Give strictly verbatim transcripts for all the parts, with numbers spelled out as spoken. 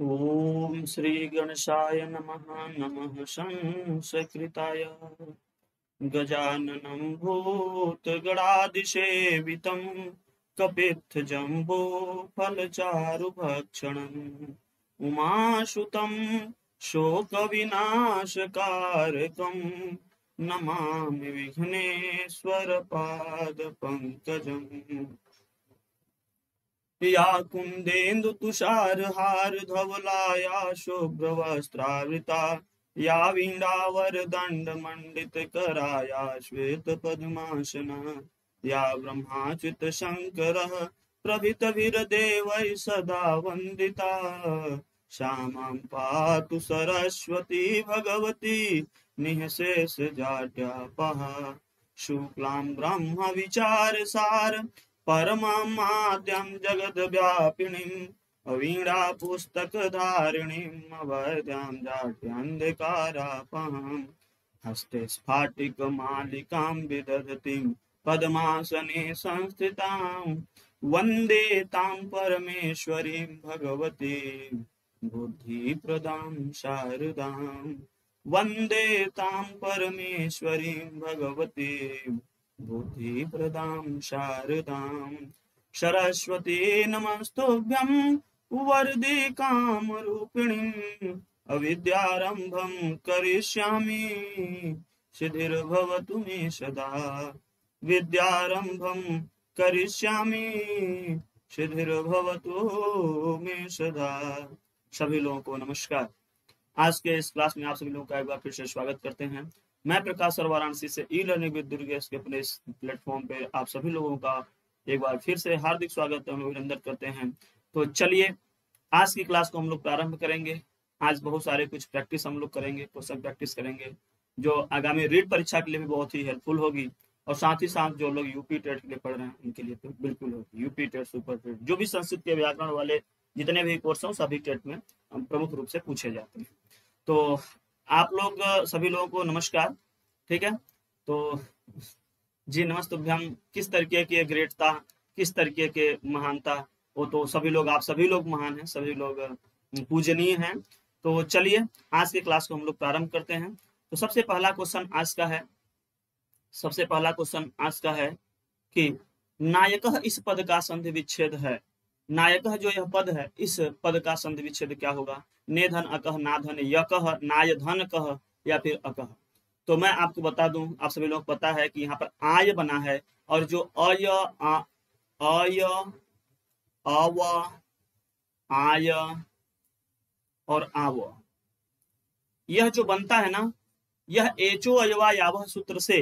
ओम श्री गणेशाय नमः। नमः संसकृताय गजाननं भूतगणादिसेवितं कपित्थजम्बो फलचारुभक्षणम् उमासुतं शोकविनाशकारकं नमामि विघ्नेश्वरपादपङ्कजम्। या कुन्देन्दु तुषारहार धवलाया शुभ्रवस्त्रावृता या वीणावरदण्ड मंडित कराया श्वेत पद्मासना या ब्रह्माच्युत शंकरः प्रभृतिभिर्देवैः सदा वन्दिता श्यामां पातु सरस्वती भगवती निःशेषजाड्यापहा शुक्लां ब्रह्म विचारसार परमां माद्यं जगद्व्यापिनीं अवीणा पुस्तकधारिणीम् अवध्यां जाड्यान्धकारापहां हस्ते स्फाटिकमालिकां विदधतीं पद्मासने संस्थितां वन्दे तां परमेश्वरीं भगवतीं बुद्धिप्रदां शारदां वन्दे तां परमेश्वरीं भगवतीं बुद्धिप्रदां शारदां सरस्वती नमस्तुभ्यं वरदे कामरूपिणीम् अविद्यारम्भं करिष्यामि सिद्धिर्भवतु मे सदा विद्यारम्भं करिष्यामि सिद्धिर्भवतु मे सदा। सभी लोगों को नमस्कार। आज के इस क्लास में आप सभी लोगों का एक बार फिर से स्वागत करते हैं। मैं प्रकाश सर वाराणसी से ई लर्निंग विद दुर्गेश के अपने इस प्लेटफॉर्म पे आप सभी लोगों का एक बार फिर से हार्दिक स्वागत हम लोग अभिनंदन करते हैं। तो चलिए आज की क्लास को हम लोग प्रारंभ करेंगे। आज बहुत सारे कुछ प्रैक्टिस हम लोग करेंगे, क्वेश्चन प्रैक्टिस करेंगे जो आगामी रीट परीक्षा के लिए भी बहुत ही हेल्पफुल होगी और साथ ही साथ जो लोग यूपी टेट के लिए पढ़ रहे हैं उनके लिए तो बिल्कुल होगी। यूपी टेट, सुपर टेट, जो भी संस्कृत के व्याकरण वाले जितने भी कोर्स हैं सभी टेट में प्रमुख रूप से पूछे जाते हैं। तो आप लोग सभी लोगों को नमस्कार। ठीक है, तो जी नमस्तुभ्यम किस तरीके की ग्रेटता, किस तरीके के महानता, वो तो सभी लोग, आप सभी लोग महान हैं, सभी लोग पूजनीय हैं। तो चलिए आज के क्लास को हम लोग प्रारंभ करते हैं। तो सबसे पहला क्वेश्चन आज का है सबसे पहला क्वेश्चन आज का है कि नायकः इस पद का संधि विच्छेद है। नायकः जो यह पद है इस पद का संधि विच्छेद क्या होगा? नेधन अकह, नाधन यकह, नाय धन कह या फिर अकह। तो मैं आपको बता दूं, आप सभी लोग पता है कि यहाँ पर आय बना है और जो अय आ, अय अव आय और आव यह जो बनता है ना, यह एचो अयवा यावह सूत्र से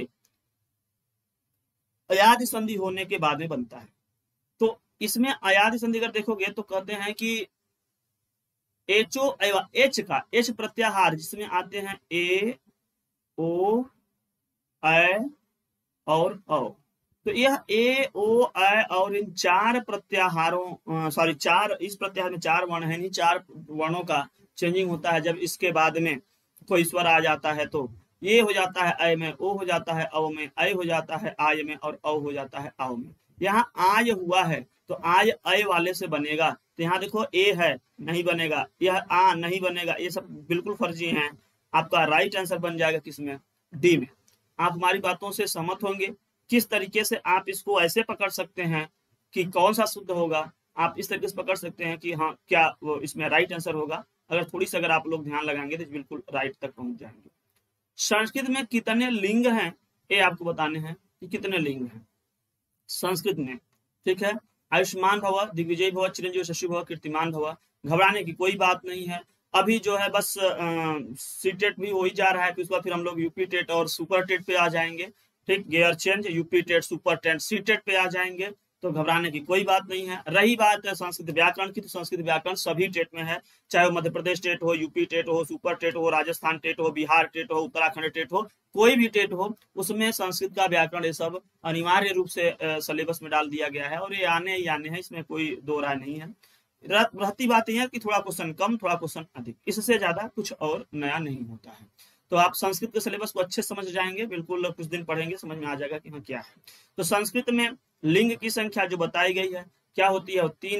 अयादि संधि होने के बाद में बनता है। तो इसमें अयादि संधि अगर देखोगे तो कहते हैं कि एचो अयवा, एच का एच प्रत्याहार जिसमें आते हैं ए ओ ऐ और औ, तो यह ए ओ ऐ और इन चार प्रत्याहारों सॉरी चार इस प्रत्याहार में चार वर्ण है, इन चार वर्णों का चेंजिंग होता है। जब इसके बाद में कोई स्वर आ जाता है तो ये हो जाता है ऐ में, ओ हो जाता है औ में, ऐ हो जाता है आय में और औ हो जाता है आओ में। यहाँ आय हुआ है तो आय ऐ वाले से बनेगा। तो यहाँ देखो ए है, नहीं बनेगा, यह आ नहीं बनेगा, ये सब बिल्कुल फर्जी हैं। आपका राइट आंसर बन जाएगा किसमें? डी में। आप हमारी बातों से सहमत होंगे। किस तरीके से आप इसको ऐसे पकड़ सकते हैं कि कौन सा शुद्ध होगा, आप इस तरीके से पकड़ सकते हैं कि हाँ क्या वो इसमें राइट आंसर होगा। अगर थोड़ी सी अगर आप लोग ध्यान लगाएंगे तो बिल्कुल राइट तक पहुंच जाएंगे। संस्कृत में कितने लिंग हैं ये आपको बताने हैं कि कितने लिंग हैं संस्कृत में। ठीक है, आयुष्मान भव, दिग्विजय भव, चिरंजीव शशि भव, कीर्तिमान भव। घबराने की कोई बात नहीं है। अभी जो है बस सी टेट भी हो ही जा रहा है, फिर उसके बाद फिर हम लोग यूपी टेट और सुपर टेट पे आ जाएंगे। ठीक, gear change, UP TET, super TET, C TET पे आ जाएंगे। तो घबराने की कोई बात नहीं है। रही बात है संस्कृत व्याकरण की, तो संस्कृत व्याकरण सभी टेट में है, चाहे वो मध्य प्रदेश टेट हो, यूपी टेट हो, सुपर टेट हो, राजस्थान टेट हो, बिहार टेट हो, उत्तराखंड टेट हो, कोई भी टेट हो, उसमें संस्कृत का व्याकरण ये सब अनिवार्य रूप से सिलेबस में डाल दिया गया है और ये आने ही आने हैं, इसमें कोई दो राय नहीं है। रहती बात यह है कि थोड़ा क्वेश्चन कम, थोड़ा क्वेश्चन अधिक, इससे ज्यादा कुछ और नया नहीं होता है। तो आप संस्कृत के सिलेबस को अच्छे समझ जाएंगे, बिल्कुल कुछ दिन पढ़ेंगे समझ में आ जाएगा कि हाँ क्या है। तो संस्कृत में लिंग की संख्या जो बताई गई है क्या होती है, तीन है।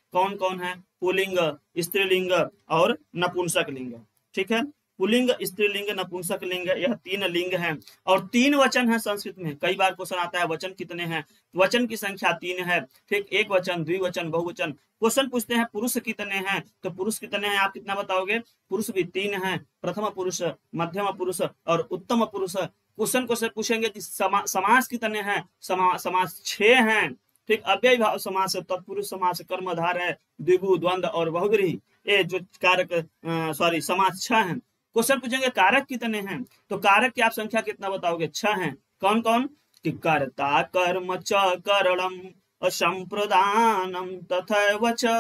कौन कौन है? पुल्लिंग, स्त्रीलिंग और नपुंसक लिंग। ठीक है, पुल्लिंग, स्त्रीलिंग, नपुंसक लिंग, यह तीन लिंग हैं और तीन वचन है संस्कृत में। कई बार क्वेश्चन आता है वचन कितने हैं? वचन की संख्या तीन है। ठीक, एक वचन, द्विवचन, बहुवचन। क्वेश्चन पूछते हैं पुरुष कितने हैं, तो पुरुष कितने हैं आप कितना बताओगे? पुरुष भी तीन हैं, प्रथम पुरुष, मध्यम पुरुष और उत्तम पुरुष। क्वेश्चन क्वेश्चन पूछेंगे कि समा, समास कितने हैं? समा, समास छह हैं। ठीक, अव्यय भाव समास, तत्पुरुष समास, कर्मधार है, द्विगु, द्वंद्व और बहुव्रीहि, ये जो कारक सॉरी समास छह हैं। क्वेश्चन पूछेंगे कारक कितने हैं, तो कारक की आप संख्या कितना बताओगे? छह हैं। कौन कौन? कि कर्ता, कर्म, च, करणम, असंप्रदानम, तथैव च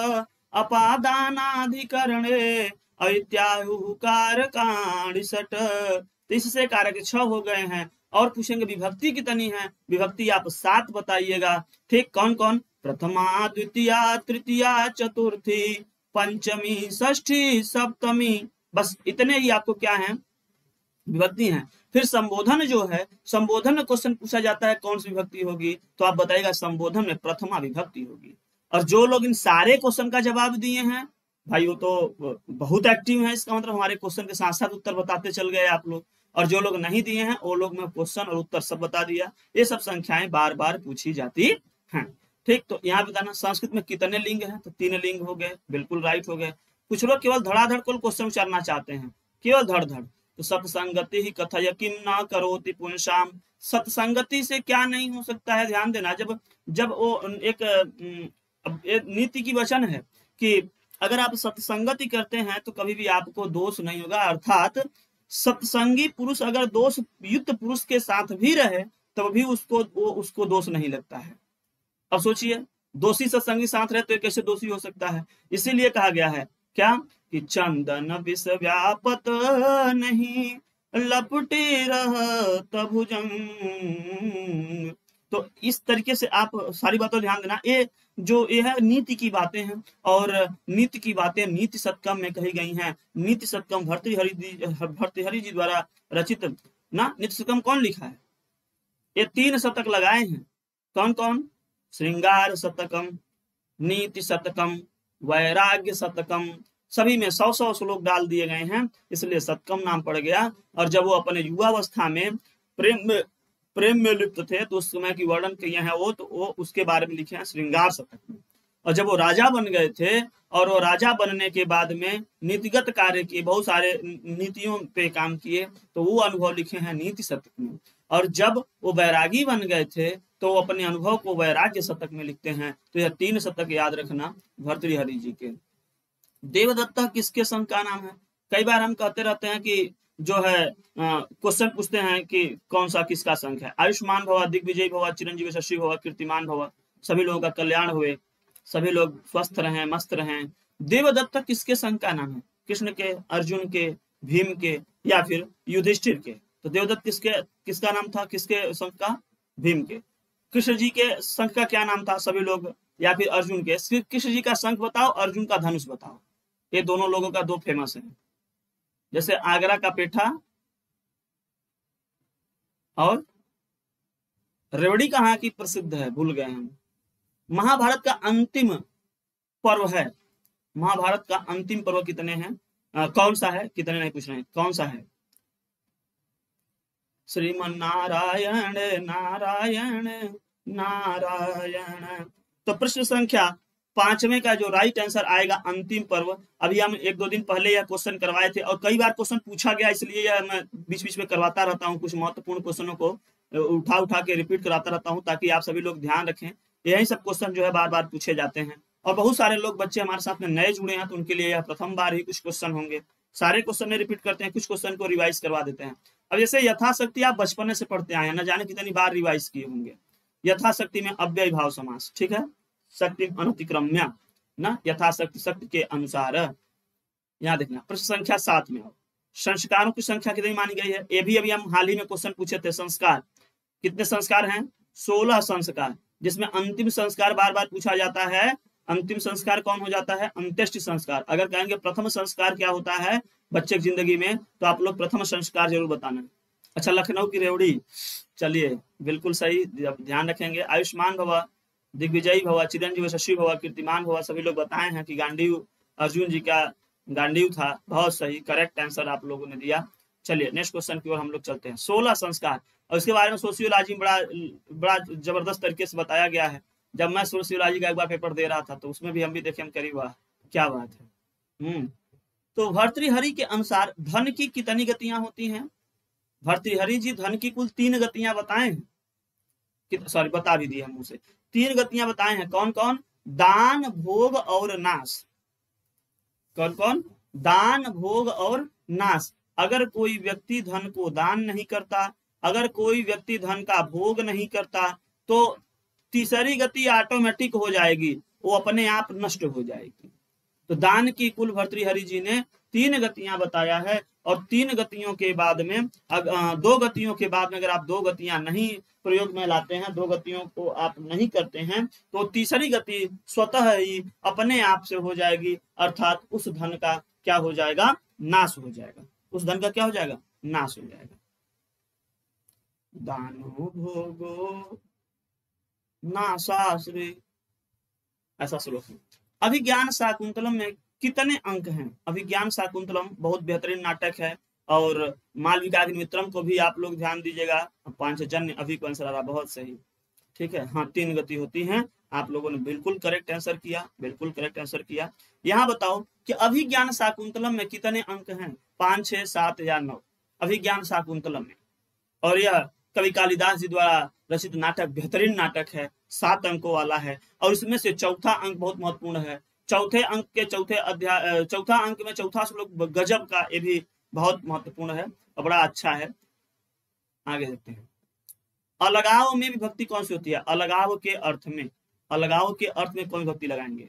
अपादानाधिकरणे इत्याहुः कारकाणि षट्। तो इससे कारक छह हो गए हैं। और पूछेंगे विभक्ति कितनी है? विभक्ति आप सात बताइएगा। ठीक, कौन कौन? प्रथमा, द्वितीया, तृतीया, चतुर्थी, पंचमी, षष्ठी, सप्तमी। बस इतने ही आपको क्या है? विभक्ति हैं। फिर संबोधन जो है, संबोधन में क्वेश्चन पूछा जाता है कौन सी विभक्ति होगी, तो आप बताइएगा संबोधन में प्रथमा विभक्ति होगी। और जो लोग इन सारे क्वेश्चन का जवाब दिए हैं भाई वो तो बहुत एक्टिव है, इसका मतलब हमारे क्वेश्चन के साथ साथ उत्तर बताते चल गए आप लोग। और जो लोग नहीं दिए हैं वो लोग में क्वेश्चन और उत्तर सब बता दिया। ये सब संख्याएं बार बार पूछी जाती हैं। ठीक, तो यहाँ बताना संस्कृत में कितने लिंग हैं, तो तीन लिंग हो गए, बिल्कुल राइट हो गए। कुछ लोग केवल धड़ाधड़ को क्वेश्चन उचारना चाहते हैं, केवल धड़ धड़, तो सत्संगति ही कथय किम न करोति पुंसाम। सत्संगति से क्या नहीं हो सकता है? ध्यान देना, जब जब वो एक, एक नीति की वचन है कि अगर आप सत्संगति करते हैं तो कभी भी आपको दोष नहीं होगा। अर्थात सत्संगी पुरुष अगर दोष युक्त पुरुष के साथ भी रहे तब भी उसको वो उसको दोष नहीं लगता है। अब सोचिए, दोषी सत्संगी साथ रहे तो कैसे दोषी हो सकता है? इसीलिए कहा गया है क्या कि चंदन विष व्यापत नहीं, लपटे रहत भुजंग। तो इस तरीके से आप सारी बातों ध्यान देना। ये जो ये है नीति की बातें हैं, और नीति की बातें नीति शतकम में कही गई हैं। नीति शतकम भर्तृहरि जी भर्तृहरि जी द्वारा रचित ना। नीति शतकम कौन लिखा है? ये तीन शतक लगाए हैं। कौन कौन? श्रृंगार शतकम, नीति शतकम, वैराग्य शतकम। सभी में सौ सौ श्लोक डाल दिए गए हैं, इसलिए शतकम नाम पड़ गया। और जब वो अपने युवावस्था में प्रेम में प्रेम में लिप्त थे तो उस समय की वर्णन किए हैं वो, तो वो उसके बारे में लिखे हैं श्रृंगार शतक में। और जब वो राजा बन गए थे और वो राजा बनने के बाद में नीतिगत कार्य किए, बहुत सारे नीतियों पे काम किए, तो वो अनुभव लिखे हैं नीति शतक में। और जब वो वैरागी बन गए थे तो वो अपने अनुभव को वैराग्य शतक में लिखते हैं। तो यह तीन शतक याद रखना भर्तृहरि जी के। देवदत्ता किसके संघ का नाम है? कई बार हम कहते रहते हैं कि जो है क्वेश्चन पूछते हैं कि कौन सा किसका संघ है। आयुष्मान भव, दिग्विजय भव, चिरंजीवी शशि भव, कीर्तिमान भव, सभी लोगों का कल्याण हुए, सभी लोग स्वस्थ रहें, मस्त रहें। देवदत्त किसके संघ का नाम है? कृष्ण के, अर्जुन के, भीम के या फिर युधिष्ठिर के? तो देवदत्त किसके किसका नाम था? किसके संघ का? भीम के। कृष्ण जी के संघ का क्या नाम था? सभी लोग, या फिर अर्जुन के? कृष्ण जी का संघ बताओ, अर्जुन का धनुष बताओ। ये दोनों लोगों का दो फेमस है, जैसे आगरा का पेठा और रेवड़ी कहाँ की प्रसिद्ध है, भूल गए हम। महाभारत का अंतिम पर्व है। महाभारत का अंतिम पर्व कितने हैं? आ, कौन सा है? कितने नहीं पूछ रहे हैं, कौन सा है? श्रीमन नारायण नारायण नारायण। तो प्रश्न संख्या पांचवें का जो राइट आंसर आएगा अंतिम पर्व। अभी हम एक दो दिन पहले यह क्वेश्चन करवाए थे और कई बार क्वेश्चन पूछा गया, इसलिए यह मैं बीच बीच में करवाता रहता हूं। कुछ महत्वपूर्ण क्वेश्चनों को उठा उठा के रिपीट कराता रहता हूं ताकि आप सभी लोग ध्यान रखें। यही सब क्वेश्चन जो है बार बार पूछे जाते हैं और बहुत सारे लोग बच्चे हमारे साथ में नए जुड़े हैं तो उनके लिए यह प्रथम बार ही कुछ क्वेश्चन होंगे। सारे क्वेश्चन में रिपीट करते हैं, कुछ क्वेश्चन को रिवाइज करवा देते हैं। अब जैसे यथाशक्ति आप बचपन से पढ़ते आए हैं, न जाने कितनी बार रिवाइज किए होंगे। यथाशक्ति में अव्यय भाव समास, ठीक है। शक्ति अनतिक्रम्य ना, यथाशक्ति शक्ति के अनुसार। यहाँ देखना प्रश्न संख्या सात में संस्कारों की संख्या कितनी मानी गई है? ये भी अभी हम हाल ही में क्वेश्चन पूछे थे। संस्कार कितने संस्कार हैं? सोलह संस्कार, जिसमें अंतिम संस्कार बार बार पूछा जाता है। अंतिम संस्कार कौन हो जाता है? अंत्येष्टि संस्कार। अगर कहेंगे प्रथम संस्कार क्या होता है बच्चे की जिंदगी में, तो आप लोग प्रथम संस्कार जरूर बताना। अच्छा, लखनऊ की रेवड़ी, चलिए बिल्कुल सही, ध्यान रखेंगे। आयुष्मान भव, दिग्विजयी भवा, चिरंजीव, यशस्वी भवा, कीर्तिमान भवा, सभी लोग बताए हैं कि गांडीव अर्जुन जी का गांडीव था। बहुत सही, करेक्ट आंसर आप लोगों ने दिया। चलिए नेक्स्ट क्वेश्चन की ओर हम लोग चलते हैं। सोलह संस्कार, और इसके बारे में सोशियोलॉजी में बड़ा बड़ा जबरदस्त तरीके से बताया गया है। जब मैं सोशियोलॉजी का एक बार पेपर दे रहा था तो उसमें भी हम भी देखे, हम करीब वाह क्या बात है। हम्म तो भर्तृहरि के अनुसार धन की कितनी गतियां होती हैं? भर्तृहरि जी धन की कुल तीन गतियां बताए हैं, सॉरी बता भी दिए हम उसे। तीन गतियां बताए हैं, कौन कौन? दान, भोग और नाश। कौन कौन? दान, भोग और नाश। अगर कोई व्यक्ति धन को दान नहीं करता, अगर कोई व्यक्ति धन का भोग नहीं करता, तो तीसरी गति ऑटोमेटिक हो जाएगी, वो अपने आप नष्ट हो जाएगी। तो दान की कुल भर्तृहरि जी ने तीन गतियां बताया है, और तीन गतियों के बाद में अग, दो गतियों के बाद में अगर आप दो गतियां नहीं प्रयोग में लाते हैं, दो गतियों को आप नहीं करते हैं, तो तीसरी गति स्वतः ही अपने आप से हो जाएगी, अर्थात उस धन का क्या हो जाएगा? नाश हो जाएगा। उस धन का क्या हो जाएगा? नाश हो जाएगा। दानो भोगो नाशाश्री, ऐसा श्लोक है। अभिज्ञान शाकुंतलम में कितने अंक हैं? अभिज्ञान शाकुंतलम बहुत बेहतरीन नाटक है, और मालविकाग्निमित्रम को भी आप लोग ध्यान दीजिएगा। पांचजन्य अभिकंसरा, बहुत सही, ठीक है। हाँ, तीन गति होती हैं। आप लोगों ने बिल्कुल करेक्ट आंसर किया, बिल्कुल करेक्ट आंसर किया। यहाँ बताओ कि अभिज्ञान शाकुंतलम में कितने अंक हैं? पांच, छह, सात या नौ? अभिज्ञान शाकुंतलम में, और यह कवि कालिदास जी द्वारा रचित नाटक, बेहतरीन नाटक है, सात अंकों वाला है, और इसमें से चौथा अंक बहुत महत्वपूर्ण है। चौथे अंक के चौथे अध्याय, चौथा अंक में चौथा श्लोक गजब का, ये भी बहुत महत्वपूर्ण है और बड़ा अच्छा है। आगे देखते हैं। अलगाव में विभक्ति कौन सी होती है? अलगाव के अर्थ में, अलगाव के अर्थ में कौन विभक्ति लगाएंगे?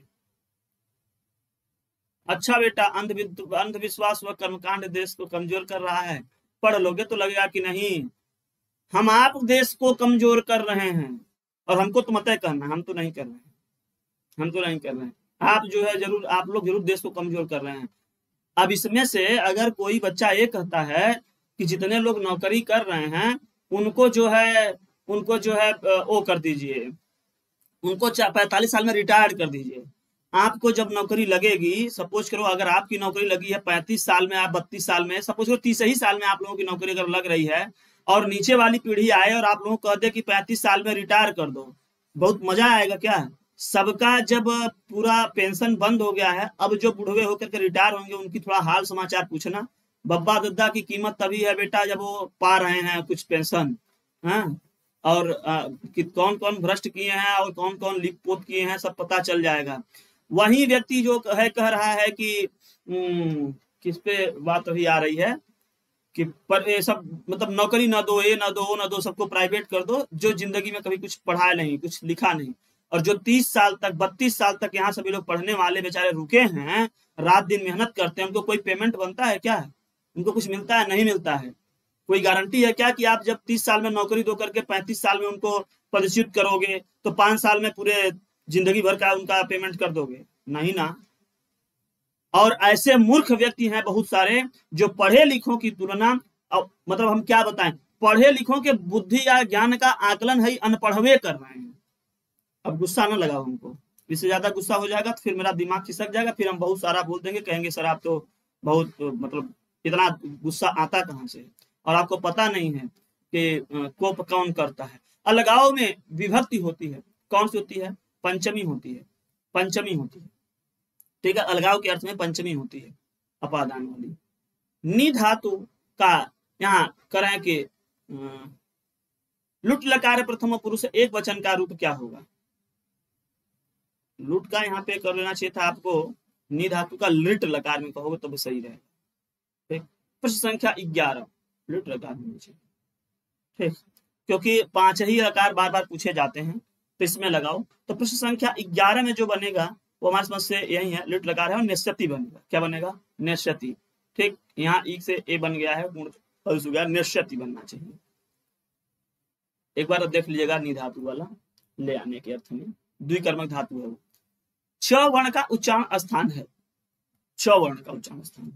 अच्छा बेटा, अंधविश्वास व कर्मकांड देश को कमजोर कर रहा है। पढ़ लोगे तो लगेगा कि नहीं हम आप देश को कमजोर कर रहे हैं, और हमको तो मत करना, हम तो नहीं कर रहे हैं, हम तो नहीं कर रहे हैं। आप जो है जरूर, आप लोग जरूर देश को कमजोर कर रहे हैं। अब इसमें से अगर कोई बच्चा ये कहता है कि जितने लोग नौकरी कर रहे हैं उनको जो है उनको जो है वो कर दीजिए, उनको पैंतालीस साल में रिटायर कर दीजिए। आपको जब नौकरी लगेगी, सपोज करो अगर आपकी नौकरी लगी है पैंतीस साल में, आप बत्तीस साल में, सपोज करो तीस ही साल में आप लोगों की नौकरी अगर लग रही है, और नीचे वाली पीढ़ी आए और आप लोगों को कह दे कि पैंतीस साल में रिटायर कर दो, बहुत मजा आएगा क्या? सबका जब पूरा पेंशन बंद हो गया है, अब जो बुढ़वे होकर के रिटायर होंगे उनकी थोड़ा हाल समाचार पूछना। बब्बा दद्दा की कीमत तभी है बेटा जब वो पा रहे हैं कुछ पेंशन, हाँ, और आ, कि कौन कौन भ्रष्ट किए हैं और कौन कौन लिप पोत किए हैं, सब पता चल जाएगा। वही व्यक्ति जो है कह रहा है कि किस पे बात अभी आ रही है कि पर ये सब मतलब नौकरी ना दो, ये ना दो, वो ना दो, सबको प्राइवेट कर दो, जो जिंदगी में कभी कुछ पढ़ा नहीं, कुछ लिखा नहीं, और जो तीस साल तक बत्तीस साल तक यहाँ सभी लोग पढ़ने वाले बेचारे रुके हैं, रात दिन मेहनत करते हैं, उनको कोई पेमेंट बनता है क्या? उनको कुछ मिलता है? नहीं मिलता है। कोई गारंटी है क्या कि आप जब तीस साल में नौकरी दो करके पैंतीस साल में उनको पदच्युत करोगे तो पांच साल में पूरे जिंदगी भर का उनका पेमेंट कर दोगे? नहीं ना। और ऐसे मूर्ख व्यक्ति हैं बहुत सारे जो पढ़े लिखों की तुलना, मतलब हम क्या बताएं, पढ़े लिखों के बुद्धि या ज्ञान का आकलन है अनपढ़वे कर रहे हैं। अब गुस्सा ना लगाओ हमको, इससे ज्यादा गुस्सा हो जाएगा तो फिर मेरा दिमाग खिसक जाएगा, फिर हम बहुत सारा बोल देंगे, कहेंगे सर आप तो बहुत मतलब इतना गुस्सा आता कहाँ से, और आपको पता नहीं है कि कोप कौन करता है। अलगाव में विभक्ति होती है, कौन सी होती है? पंचमी होती है, पंचमी होती है, ठीक है। अलगाव के अर्थ में पंचमी होती है, अपादान वाली। नि धातु का यहाँ करें कि लुट लकार प्रथम पुरुष एक वचन का रूप क्या होगा? लुट का यहाँ पे कर लेना चाहिए था आपको, नि धातु का लिट लकार में कहोगे तो भी सही रहेगा, ठीक। प्रश्न संख्या ग्यारह, लिट लकार में, ठीक, क्योंकि पांच ही लकार बार बार पूछे जाते हैं तो इसमें लगाओ। तो प्रश्न संख्या ग्यारह में जो बनेगा वो हमारे समझ से यही है, लिट लकार है और निश्चति बनेगा। क्या बनेगा? निश्चति, ठीक। यहाँ ई से ए बन गया है, गुण निश्चति बनना चाहिए। एक बार देख लीजिएगा, नि धातु वाला ले आने के अर्थ में द्विकर्मक धातु है वो। च वर्ण का उच्चारण स्थान है, च वर्ण का उच्चारण स्थान।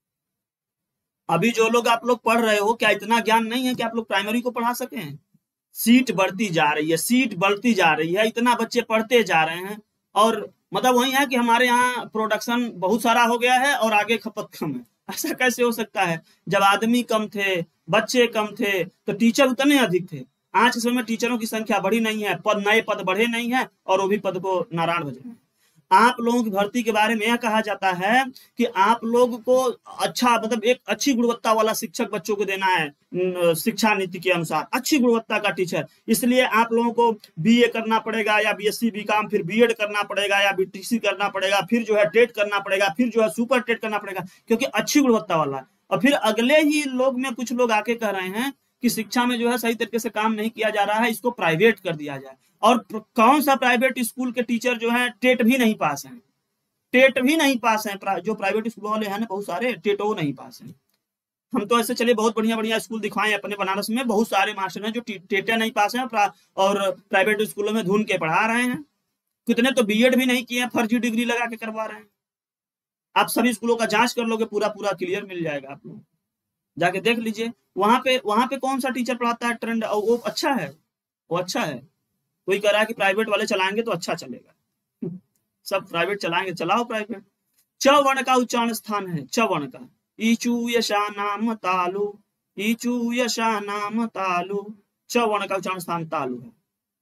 अभी जो लोग आप लोग पढ़ रहे हो, क्या इतना ज्ञान नहीं है कि आप लोग प्राइमरी को पढ़ा सके? सीट बढ़ती जा रही है, सीट बढ़ती जा रही है, इतना बच्चे पढ़ते जा रहे हैं, और मतलब वही है कि हमारे यहाँ प्रोडक्शन बहुत सारा हो गया है और आगे खपत कम है। ऐसा कैसे हो सकता है? जब आदमी कम थे, बच्चे कम थे, तो टीचर उतने अधिक थे। आज के समय में टीचरों की संख्या बढ़ी नहीं है, पद नए पद बढ़े नहीं है, और वो भी पद को नारायण भज रहे हैं। आप लोगों की भर्ती के बारे में यह कहा जाता है कि आप लोग को अच्छा मतलब एक अच्छी गुणवत्ता वाला शिक्षक बच्चों को देना है, शिक्षा नीति के अनुसार अच्छी गुणवत्ता का टीचर। इसलिए आप लोगों को बीए करना पड़ेगा, या बीएससी बीकॉम, फिर बीएड करना पड़ेगा, या बीटीसी करना पड़ेगा, फिर जो है टेट करना पड़ेगा, फिर जो है सुपर टेट करना पड़ेगा, क्योंकि अच्छी गुणवत्ता वाला। और फिर अगले ही लोग में कुछ लोग आके कह रहे हैं कि शिक्षा में जो है सही तरीके से काम नहीं किया जा रहा है, इसको प्राइवेट कर दिया जाए। और कौन सा प्राइवेट स्कूल के टीचर जो है टेट भी नहीं पास हैं, टेट भी नहीं पास हैं। जो प्राइवेट स्कूल वाले हैं ना बहुत सारे, टेट वो नहीं पास हैं। हम तो ऐसे चले बहुत बढ़िया बढ़िया स्कूल दिखाएं अपने बनारस में, बहुत सारे मास्टर हैं जो टेट नहीं पास हैं और प्राइवेट स्कूलों में धुन के पढ़ा रहे हैं। कितने तो बीएड भी नहीं किए, फर्जी डिग्री लगा के करवा रहे हैं। आप सभी स्कूलों का जांच कर लोगे, पूरा पूरा क्लियर मिल जाएगा, आप लोग जाके देख लीजिए। वहां पे वहां पे कौन सा टीचर पढ़ाता है ट्रेंड, और वो अच्छा है, वो अच्छा है। कोई कह रहा है कि प्राइवेट वाले चलाएंगे तो अच्छा चलेगा, सब प्राइवेट चलाएंगे, चलाओ प्राइवेट। च वर्ण का उच्चारण स्थान है, च वर्ण का, ईचू यशा नाम तालु, ईचू यशा नाम तालु, च वर्ण का उच्चारण स्थान तालु है।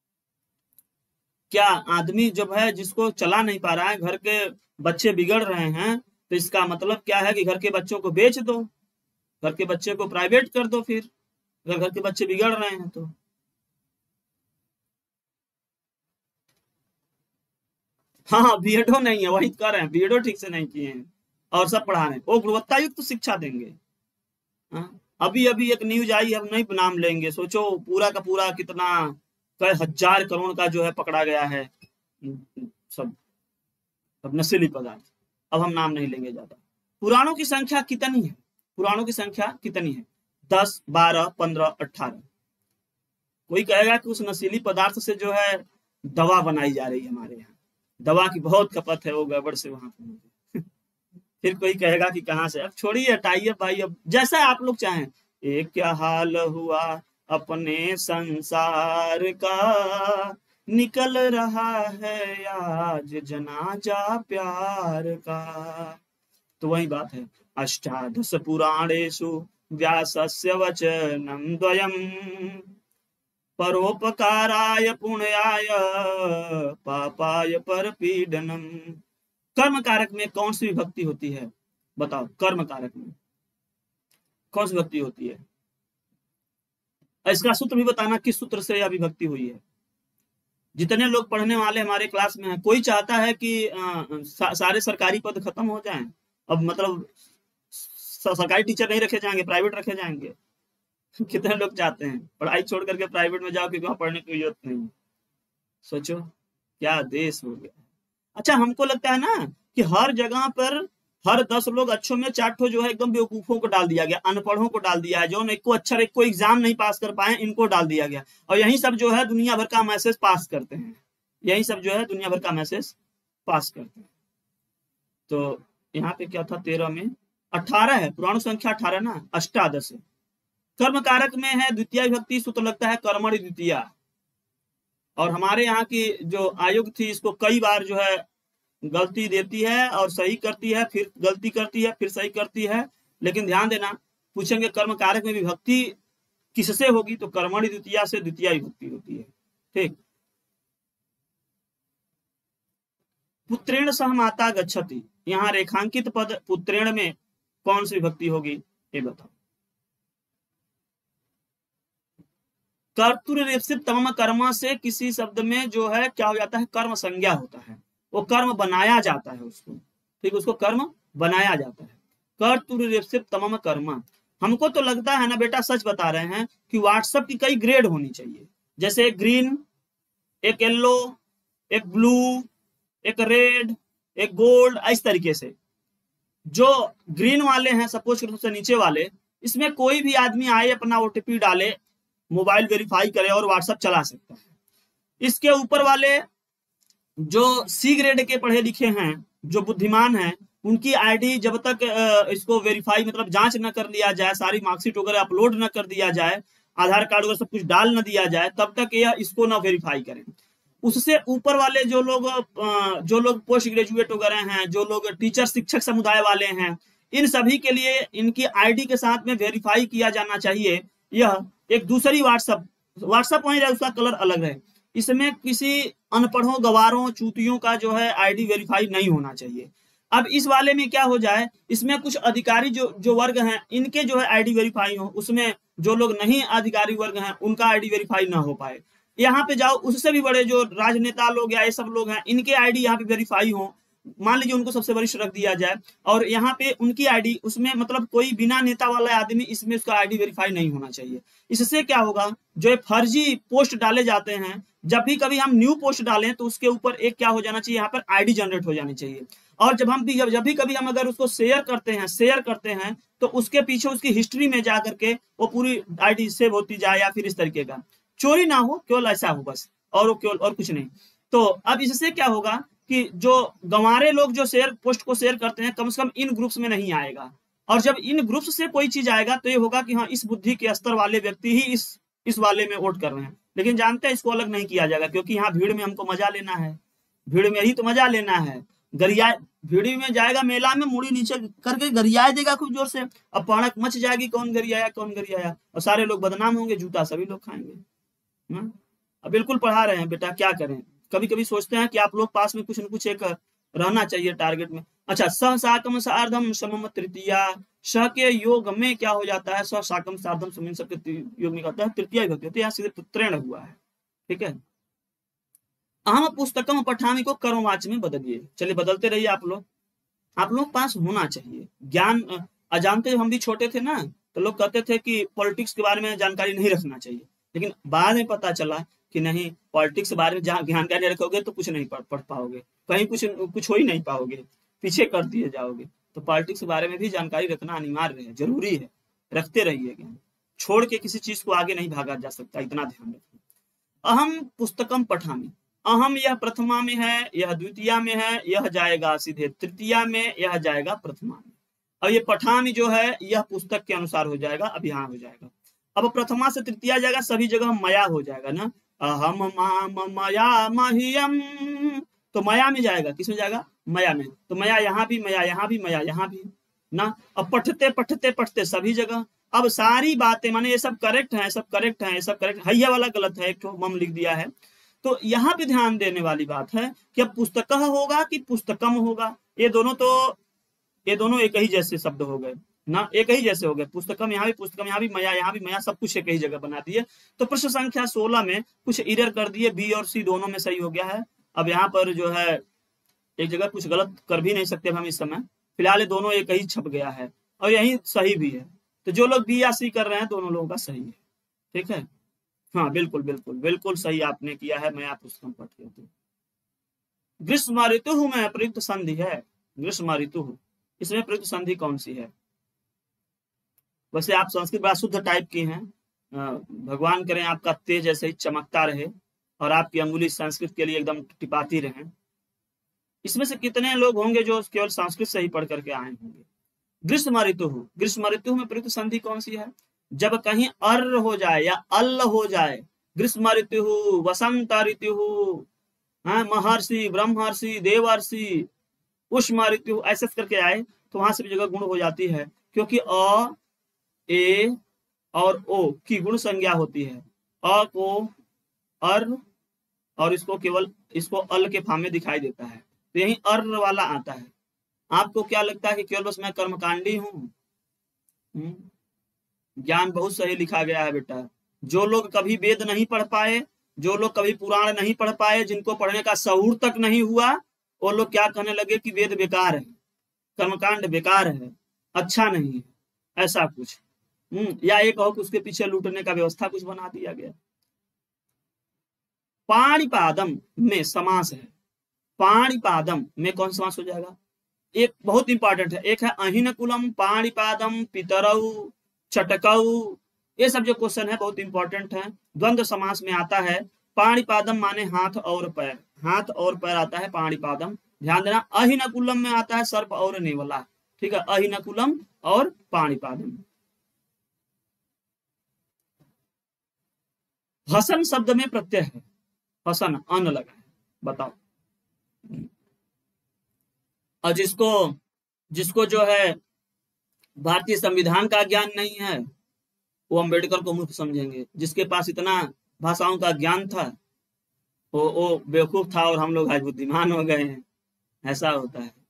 क्या आदमी जब है जिसको चला नहीं पा रहा है, घर के बच्चे बिगड़ रहे हैं, तो इसका मतलब क्या है कि घर के बच्चों को बेच दो, घर के बच्चे को प्राइवेट कर दो, फिर अगर घर के बच्चे बिगड़ रहे हैं तो। हाँ, बीएडओ नहीं है, वही कर रहे हैं, बीएडओ ठीक से नहीं किए हैं और सब पढ़ा रहे हैं। वो गुणवत्ता युक्त तो शिक्षा देंगे। हाँ, अभी अभी एक न्यूज आई, हम नहीं नाम लेंगे, सोचो पूरा का पूरा कितना कई हजार करोड़ का जो है पकड़ा गया है सब सब नशीली पदार्थ। अब हम नाम नहीं लेंगे ज्यादा। पुराणों की संख्या कितनी है? पुराणों की संख्या कितनी है? दस, बारह, पंद्रह, अट्ठारह। कोई कहेगा कि उस नशीली पदार्थ से जो है दवा बनाई जा रही है, हमारे यहाँ दवा की बहुत खपत है, वो गड़बड़ से वहां पे फिर कोई कहेगा कि कहाँ से। अब छोड़िए, हटाइए भाई, अब जैसा आप लोग चाहें। एक क्या हाल हुआ अपने संसार का, निकल रहा है आज जनाजा प्यार का। तो वही बात है, अष्टादश पुराणेषु व्यासस्य वचनं द्वयम्, परोपकाराय पुण्याय पापाय परपीडनम। कर्म कारक में कौन सी विभक्ति होती है? बताओ, कर्म कारक में कौन सी विभक्ति होती है? इसका सूत्र भी बताना, किस सूत्र से यह विभक्ति हुई है। जितने लोग पढ़ने वाले हमारे क्लास में हैं, कोई चाहता है कि आ, सा, सारे सरकारी पद खत्म हो जाएं, अब मतलब सरकारी टीचर नहीं रखे जाएंगे, प्राइवेट रखे जाएंगे? कितने लोग चाहते हैं पढ़ाई छोड़ करके प्राइवेट में जाओ, क्योंकि वहां पढ़ने की जरूरत नहीं। सोचो क्या देश हो गया। अच्छा, हमको लगता है ना कि हर जगह पर हर दस लोग अच्छों में चार ठो जो है एकदम बेवकूफों को डाल दिया गया, अनपढ़ों को डाल दिया है, जो एक को अक्षर एक को एग्जाम नहीं पास कर पाए, इनको डाल दिया गया। और यही सब जो है दुनिया भर का मैसेज पास करते हैं, यही सब जो है दुनिया भर का मैसेज पास करते हैं। तो यहाँ पे क्या था, तेरह में अठारह है, पुराण संख्या अठारह ना, अष्टादश। कर्म कारक में है द्वितीय विभक्ति, सूत्र लगता है कर्मणि द्वितीया। और हमारे यहाँ की जो आयोग थी, इसको कई बार जो है गलती देती है और सही करती है, फिर गलती करती है, फिर सही करती है। लेकिन ध्यान देना, पूछेंगे कर्म कारक में विभक्ति किससे होगी, तो कर्मणि द्वितीया से द्वितीय विभक्ति होती है। ठीक, पुत्रेण सह माता गच्छति, यहाँ रेखांकित पद पुत्रेण में कौन सी विभक्ति होगी, ये बताओ। कर्तुर्रेप्सित तमम कर्म से किसी शब्द में जो है क्या हो जाता है, कर्म संज्ञा होता है, वो कर्म बनाया जाता है उसको। ठीक, उसको कर्म बनाया जाता है। कर्तुर्रेप्सित तमम कर्म। हमको तो लगता है ना बेटा, सच बता रहे हैं कि व्हाट्सएप की कई ग्रेड होनी चाहिए, जैसे एक ग्रीन, एक येलो, एक ब्लू, एक रेड, एक गोल्ड, इस तरीके से। जो ग्रीन वाले हैं, सपोज सबसे नीचे वाले, इसमें कोई भी आदमी आए, अपना ओटीपी डाले, मोबाइल वेरीफाई करे और व्हाट्सएप चला सकता है। इसके ऊपर वाले जो सी ग्रेड के पढ़े लिखे हैं, जो बुद्धिमान हैं, उनकी आईडी जब तक इसको वेरीफाई मतलब जांच न कर लिया जाए, सारी मार्कशीट वगैरह अपलोड न कर दिया जाए, आधार कार्ड वगैरह सब कुछ डाल न दिया जाए तब तक यह इसको ना वेरीफाई करें। उससे ऊपर वाले जो लोग जो लोग पोस्ट ग्रेजुएट वगैरह हैं, जो लोग टीचर शिक्षक समुदाय वाले हैं, इन सभी के लिए इनकी आईडी के साथ में वेरीफाई किया जाना चाहिए। यह एक दूसरी व्हाट्सएप व्हाट्सएप वहीं रहे, उसका कलर अलग है। इसमें किसी अनपढ़ों, गवारों, चूतियों का जो है आईडी वेरीफाई नहीं होना चाहिए। अब इस वाले में क्या हो जाए, इसमें कुछ अधिकारी जो जो वर्ग हैं इनके जो है आईडी वेरीफाई हो, उसमें जो लोग नहीं अधिकारी वर्ग हैं उनका आईडी वेरीफाई ना हो पाए। यहाँ पे जाओ, उससे भी बड़े जो राजनेता लोग या ये सब लोग हैं इनके आईडी यहाँ पे वेरीफाई हो, मान लीजिए उनको सबसे वरिष्ठ रख दिया जाए और यहाँ पे उनकी आईडी, उसमें मतलब कोई बिना नेता वाला आदमी इसमें उसका आईडी वेरीफाई नहीं होना चाहिए। इससे क्या होगा, जो फर्जी पोस्ट डाले जाते हैं, जब भी कभी हम न्यू पोस्ट डालें तो उसके ऊपर एक क्या हो जाना चाहिए, यहाँ पर आईडी जनरेट हो जानी चाहिए। और जब हम भी जब, जब भी कभी हम अगर उसको शेयर करते हैं शेयर करते हैं तो उसके पीछे उसकी हिस्ट्री में जा करके वो पूरी आईडी सेव होती जाए, या फिर इस तरीके का चोरी ना हो, केवल ऐसा हो बस, और वो केवल और कुछ नहीं। तो अब इससे क्या होगा कि जो गंवारे लोग जो शेयर पोस्ट को शेयर करते हैं कम से कम इन ग्रुप्स में नहीं आएगा, और जब इन ग्रुप्स से कोई चीज आएगा तो ये होगा कि हाँ इस बुद्धि के स्तर वाले व्यक्ति ही इस इस वाले में वोट कर रहे हैं। लेकिन जानते हैं इसको अलग नहीं किया जाएगा, क्योंकि यहाँ भीड़ में हमको मजा लेना है, भीड़ में ही तो मजा लेना है। गरिया भीड़ में जाएगा, मेला में मुड़ी नीचे करके गरिया देगा खूब जोर से, अब पाणक मच जाएगी, कौन गरियाया कौन गरियाया, और सारे लोग बदनाम होंगे, जूता सभी लोग खाएंगे। हाँ? अब बिल्कुल पढ़ा रहे हैं बेटा, क्या करें, कभी कभी सोचते हैं कि आप लोग पास में कुछ न कुछ एक रहना चाहिए टारगेट में। अच्छा, सह साकम सार्धम समम तृतीया, स के योग में क्या हो जाता है, सह साकम सार्धम समम सबके योग में होता है तृतीया विभक्ति होती है, यहाँ सीधे त्रेण हुआ है। ठीक है, अहम पुस्तकम पठामी को कर्मवाच में बदलिए। चलिए बदलते रहिए आप लोग, आप लोग पास होना चाहिए ज्ञान। अजानते जब हम भी छोटे थे ना तो लोग कहते थे कि पॉलिटिक्स के बारे में जानकारी नहीं रखना चाहिए, लेकिन बाद में पता चला कि नहीं, पॉलिटिक्स के बारे में जहाँ जानकारी रखोगे तो कुछ नहीं पढ़ पढ़ पाओगे, कहीं कुछ कुछ हो ही नहीं पाओगे, पीछे कर दिए जाओगे। तो पॉलिटिक्स के बारे में भी जानकारी रखना अनिवार्य है, जरूरी है, रखते रहिए ज्ञान, छोड़ के किसी चीज को आगे नहीं भागा जा सकता, इतना ध्यान रखिए। अहम पुस्तकम पठामी, अहम यह प्रथमा में है, यह द्वितीया में है, यह जाएगा सीधे तृतीया में, यह जाएगा प्रथमा में। अब ये पठामी जो है यह पुस्तक के अनुसार हो जाएगा, अब यहाँ हो जाएगा। अब प्रथमा से तृतीया जाएगा, सभी जगह मया हो जाएगा ना, अहम माम मया मह्यम, तो मया में जाएगा, किसमें जाएगा, मया में। तो मया यहाँ भी, मया यहाँ भी, मया यहाँ भी ना। अब पढ़ते पढ़ते पढ़ते सभी जगह, अब सारी बातें माने ये सब करेक्ट है, सब करेक्ट है, ये सब करेक्ट, हैया वाला गलत है, एक तो मम लिख दिया है। तो यहाँ पे ध्यान देने वाली बात है कि अब पुस्तक होगा कि पुस्तकम होगा, ये दोनों तो ये दोनों एक ही जैसे शब्द हो गए ना, एक ही जैसे हो गए, पुस्तकम यहाँ भी पुस्तकम यहाँ भी, मया यहाँ भी मया, सब कुछ एक ही जगह बना दिए। तो प्रश्न संख्या सोलह में कुछ इरर कर दिए, बी और सी दोनों में सही हो गया है। अब यहाँ पर जो है एक जगह कुछ गलत कर भी नहीं सकते हम इस समय, फिलहाल दोनों एक ही छप गया है और यही सही भी है। तो जो लोग बी या सी कर रहे हैं दोनों लोगों का सही है। ठीक है, हाँ बिल्कुल बिल्कुल बिल्कुल सही आपने किया है, मैं आप पुस्तकम पढ़ती हूँ। ग्रीष्म ऋतु में प्रयुक्त संधि है, ग्रीष्म ऋतु, इसमें प्रयुक्त संधि कौन सी है? वैसे आप संस्कृत बड़ा शुद्ध टाइप की हैं, भगवान करें आपका तेज ऐसे ही चमकता रहे और आपकी अंगुली संस्कृत के लिए एकदम टिपाती रहे। इसमें से कितने लोग होंगे जो केवल संस्कृत से ही पढ़ करके आए होंगे? ग्रीष्म ऋतु, ग्रीष्म ऋतु में प्रयुक्त संधि कौन सी है? जब कहीं अर्र हो जाए या अल्ल हो जाए, ग्रीष्म ऋतु, वसंत ऋतु, महर्षि, ब्रह्मर्षि, देवर्षि, उष्म ऋतु, ऐसे करके आए तो वहां से भी जगह गुण हो जाती है, क्योंकि अ, ए और ओ की गुण संज्ञा होती है। अ को अर् और इसको केवल इसको अल के फार्म में दिखाई देता है, तो यही अर्र वाला आता है। आपको क्या लगता है कि केवल बस मैं कर्मकांडी हूँ? ज्ञान बहुत सही लिखा गया है बेटा। जो लोग कभी वेद नहीं पढ़ पाए, जो लोग कभी पुराण नहीं पढ़ पाए, जिनको पढ़ने का शऊर तक नहीं हुआ, वो लोग क्या कहने लगे कि वेद बेकार है, कर्मकांड बेकार है, अच्छा नहीं है, ऐसा कुछ। हम्म या एक कहो कि उसके पीछे लूटने का व्यवस्था कुछ बना दिया गया। पाणिपादम में समास है, पाणिपादम में कौन समास हो जाएगा? एक बहुत इंपॉर्टेंट है, एक है अहिनकुलम, पाणिपादम, पितरऊ, चटकऊ, ये सब जो क्वेश्चन है बहुत इंपॉर्टेंट है। द्वंद्व समास में आता है। पाणिपादम माने हाथ और पैर, हाथ और पैर आता है पाणिपादम, ध्यान देना। अहिनकुलम में आता है सर्प और नेवला, ठीक है, अहिनकुलम और पाणिपादम। हसन शब्द में प्रत्यय है, हसन अन लगा है, बताओ। और जिसको जिसको जो है भारतीय संविधान का ज्ञान नहीं है वो अम्बेडकर को मूर्ख समझेंगे, जिसके पास इतना भाषाओं का ज्ञान था वो वो बेवकूफ था और हम लोग आज बुद्धिमान हो गए हैं, ऐसा होता है।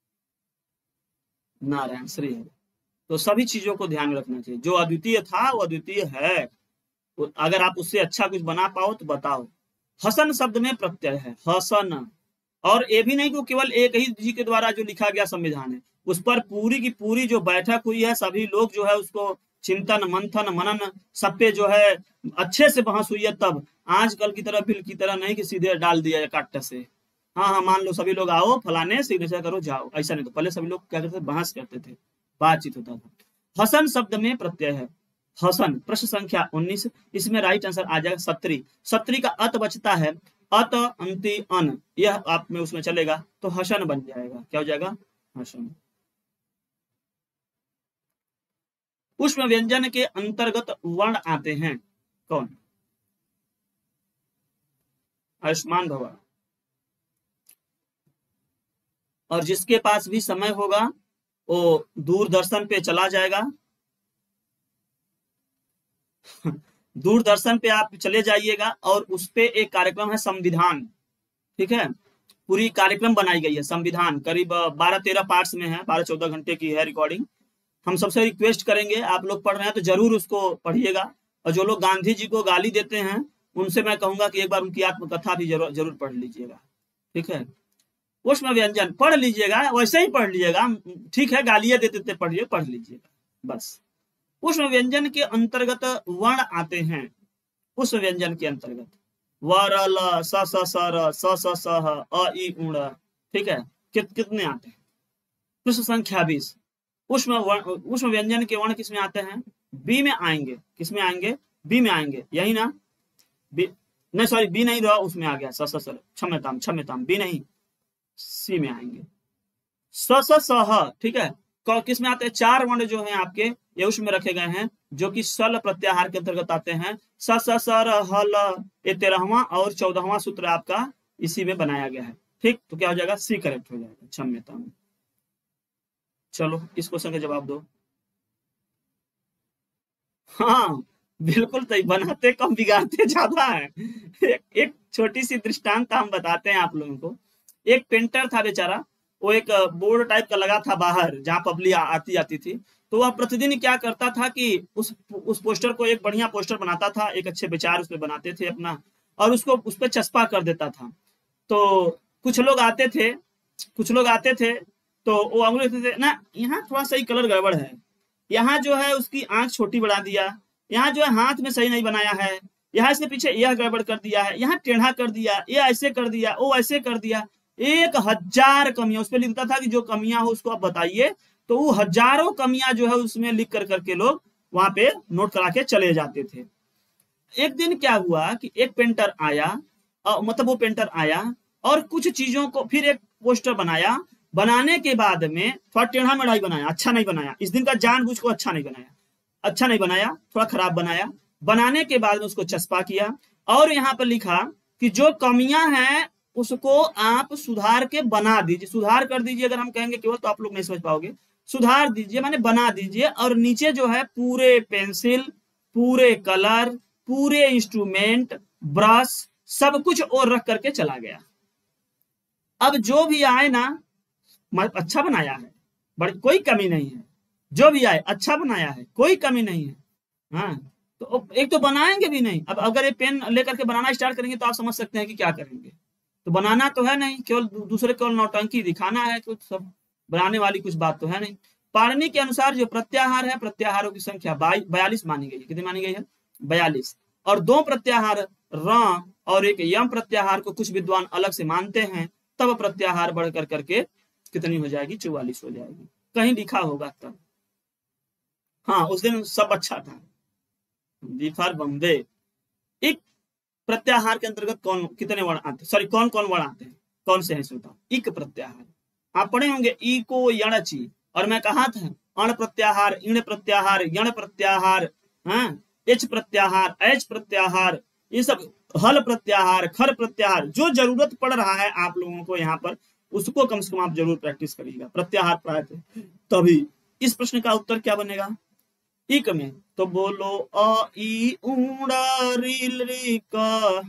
नारायण श्री है। तो सभी चीजों को ध्यान में रखना चाहिए, जो अद्वितीय था वो अद्वितीय है, अगर आप उससे अच्छा कुछ बना पाओ तो बताओ। हसन शब्द में प्रत्यय है, हसन। और ये भी नहीं कि केवल एक ही जी के द्वारा जो लिखा गया संविधान है, उस पर पूरी की पूरी जो बैठक हुई है, सभी लोग जो है उसको चिंतन मंथन मनन सब पे जो है अच्छे से बहस हुई है, तब आजकल की तरह बिल की तरह नहीं कि सीधे डाल दिया काट से, हाँ हाँ मान लो सभी लोग आओ फलाने सिग्नेचर करो जाओ, ऐसा नहीं। तो पहले सभी लोग क्या करते थे, बहस करते थे, बातचीत होता था। हसन शब्द में प्रत्यय है, हसन। प्रश्न संख्या उन्नीस, इसमें राइट आंसर आ जाएगा सत्री। सत्री का अत बचता है, अत अंति अन, यह आप में उसमें चलेगा तो हसन बन जाएगा, क्या हो जाएगा, हसन। पुष्प व्यंजन के अंतर्गत वर्ण आते हैं कौन, आयुष्मान भवा। और जिसके पास भी समय होगा वो दूरदर्शन पे चला जाएगा दूरदर्शन पे आप चले जाइएगा और उस पे एक कार्यक्रम है संविधान, ठीक है, पूरी कार्यक्रम बनाई गई है संविधान, करीब बारह तेरह पार्ट्स में है, बारह चौदह घंटे की है रिकॉर्डिंग। हम सबसे रिक्वेस्ट करेंगे, आप लोग पढ़ रहे हैं तो जरूर उसको पढ़िएगा, और जो लोग गांधी जी को गाली देते हैं उनसे मैं कहूंगा कि एक बार उनकी आत्मकथा भी जरूर जरूर पढ़ लीजिएगा, ठीक है। पुष्प व्यंजन पढ़ लीजिएगा, वैसे ही पढ़ लीजिएगा, ठीक है, गालियां देते थे पढ़िए पढ़ लीजिएगा बस। पुष्प व्यंजन के अंतर्गत वर्ण आते हैं, पुष्प व्यंजन के अंतर्गत वर ल स स स र स स स ह अ ई उण, ठीक है, कित, कितने आते हैं, पुष्प संख्या बीस। पुष्प पुष्प व्यंजन के वर्ण किसमें आते हैं, बी में आएंगे, किसमें आएंगे, बी में आएंगे, यही ना, बी नहीं सॉरी बी नहीं रहा, उसमें आ गया स स स, क्षम्यताम क्षम्यताम, बी नहीं सी में आएंगे, स स स ह, ठीक है। किस में आते हैं, चार वर्ण जो हैं आपके ये उसमें रखे गए हैं जो कि सल प्रत्याहार के अंतर्गत आते हैं, स स स र ह ल, ये तेरहवां और चौदहवां सूत्र आपका इसी में बनाया गया है, ठीक। तो क्या हो जाएगा, सी करेक्ट हो जाएगा, क्षम्यताम। चलो इस क्वेश्चन का जवाब दो। हाँ बिल्कुल सही, बनाते कम बिगाड़ते ज्यादा है। एक, एक छोटी सी दृष्टांत हम बताते हैं आप लोगों को। एक पेंटर था बेचारा, वो एक बोर्ड टाइप का लगा था बाहर जहाँ पब्लिक आती आती थी, तो वह प्रतिदिन क्या करता था कि उस उस पोस्टर को एक बढ़िया पोस्टर बनाता था, एक अच्छे विचार उस पर बनाते थे अपना, और उसको उस पर चस्पा कर देता था। तो कुछ लोग आते थे कुछ लोग आते थे तो वो अंगुली थे ना, यहाँ थोड़ा सही कलर गड़बड़ है, यहाँ जो है उसकी आंख छोटी बढ़ा दिया, यहाँ जो है हाथ में सही नहीं बनाया है, यहाँ इसके पीछे यह गड़बड़ कर दिया है, यहाँ टेढ़ा कर दिया, ये ऐसे कर दिया, वो ऐसे कर दिया, एक हजार कमियां उस पर लिखता था कि जो कमियां हो उसको आप बताइए। तो वो हजारों कमियां जो है उसमें लिख कर करके लोग वहां पे नोट करा के चले जाते थे। एक दिन क्या हुआ कि एक पेंटर आया, आ, मतलब वो पेंटर आया और कुछ चीजों को फिर एक पोस्टर बनाया, बनाने के बाद में थोड़ा टेढ़ा मेढ़ाई बनाया, अच्छा नहीं बनाया, इस दिन का जानबूझ को अच्छा नहीं बनाया, अच्छा नहीं बनाया, थोड़ा खराब बनाया। बनाने के बाद में उसको चस्पा किया और यहाँ पर लिखा कि जो कमियां हैं उसको आप सुधार के बना दीजिए, सुधार कर दीजिए। अगर हम कहेंगे केवल तो आप लोग नहीं समझ पाओगे, सुधार दीजिए माने बना दीजिए। और नीचे जो है पूरे पेंसिल, पूरे कलर, पूरे इंस्ट्रूमेंट, ब्रश सब कुछ और रख करके चला गया। अब जो भी आए ना, अच्छा बनाया है, बड़ी कोई कमी नहीं है, जो भी आए अच्छा बनाया है, कोई कमी नहीं है। हाँ तो एक तो बनाएंगे भी नहीं। अब अगर ये पेन लेकर के बनाना स्टार्ट करेंगे तो आप समझ सकते हैं कि क्या करेंगे। तो बनाना तो है नहीं, केवल दूसरे को नौटंकी दिखाना है, तो सब बनाने वाली कुछ बात तो है नहीं। पाणिनि के अनुसार जो प्रत्याहार है, प्रत्याहारों की संख्या बयालीस मानी गई है। कितनी मानी गई है, बयालीस। और दो प्रत्याहार र और एक यम प्रत्याहार को कुछ विद्वान अलग से मानते हैं, तब प्रत्याहार बढ़कर करके कितनी हो जाएगी, चौवालीस हो जाएगी, कहीं लिखा होगा तब। हाँ उस दिन सब अच्छा था, जी फॉर बॉम्बे। एक प्रत्याहार के अंतर्गत कौन कितने वर्ण आते हैं, सॉरी कौन कौन वर्ण आते हैं, कौन से हैं बताओ। इक प्रत्याहार आप पढ़े होंगे, ई को यणची, और मैं कहा था अण प्रत्याहार, इण प्रत्याहार, यण प्रत्याहार, हाँ एच प्रत्याहार, एच प्रत्याहार, ये सब हल प्रत्याहार, खर प्रत्याहार, जो जरूरत पड़ रहा है आप लोगों को यहाँ पर, उसको कम से कम आप जरूर प्रैक्टिस करिएगा। प्रत्याहार प्राय तभी। इस प्रश्न का उत्तर क्या बनेगा? इक में तो बोलो अ ई ऊड़ा रील री का।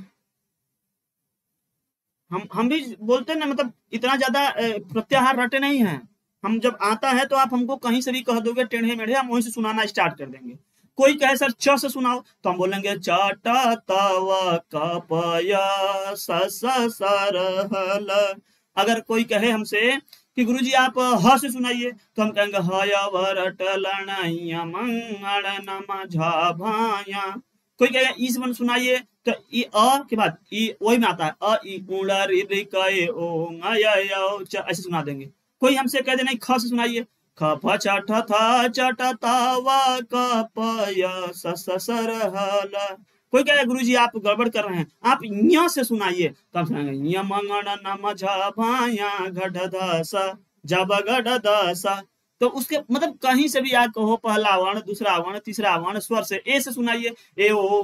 हम हम भी बोलते हैं ना, मतलब इतना ज्यादा प्रत्याहार रटे नहीं है हम। जब आता है तो आप हमको कहीं से भी कह दोगे टेढ़े मेढ़े, हम वहीं से सुनाना स्टार्ट कर देंगे। कोई कहे सर च से सुनाओ तो हम बोलेंगे चाटा तावा कपया स सर हल। अगर कोई कहे हमसे कि गुरुजी आप ह से सुनाइए तो हम कहेंगे हयवरटलणय मंगल नम झाभाया। कोई कहेगा ई से सुनाइए तो ई अ के बाद ई वही में आता है अ ई उड़ा रि कए ओ ऐसे सुना देंगे। कोई हमसे कह दे नहीं ख से सुनाइए, ख फ छ ठ थ च ट त व क प य स स सर हल। कोई कहे गुरुजी आप गड़बड़ कर रहे हैं, आप य से सुनाइए तो हम सुनाएंगे य मंगण नम झ भाया घट ध स जब गढ़ द स। तो उसके मतलब कहीं से भी आप कहो पहला वर्ण, दूसरा वर्ण, तीसरा वर्ण, स्वर से ए से सुनाइए ए ओ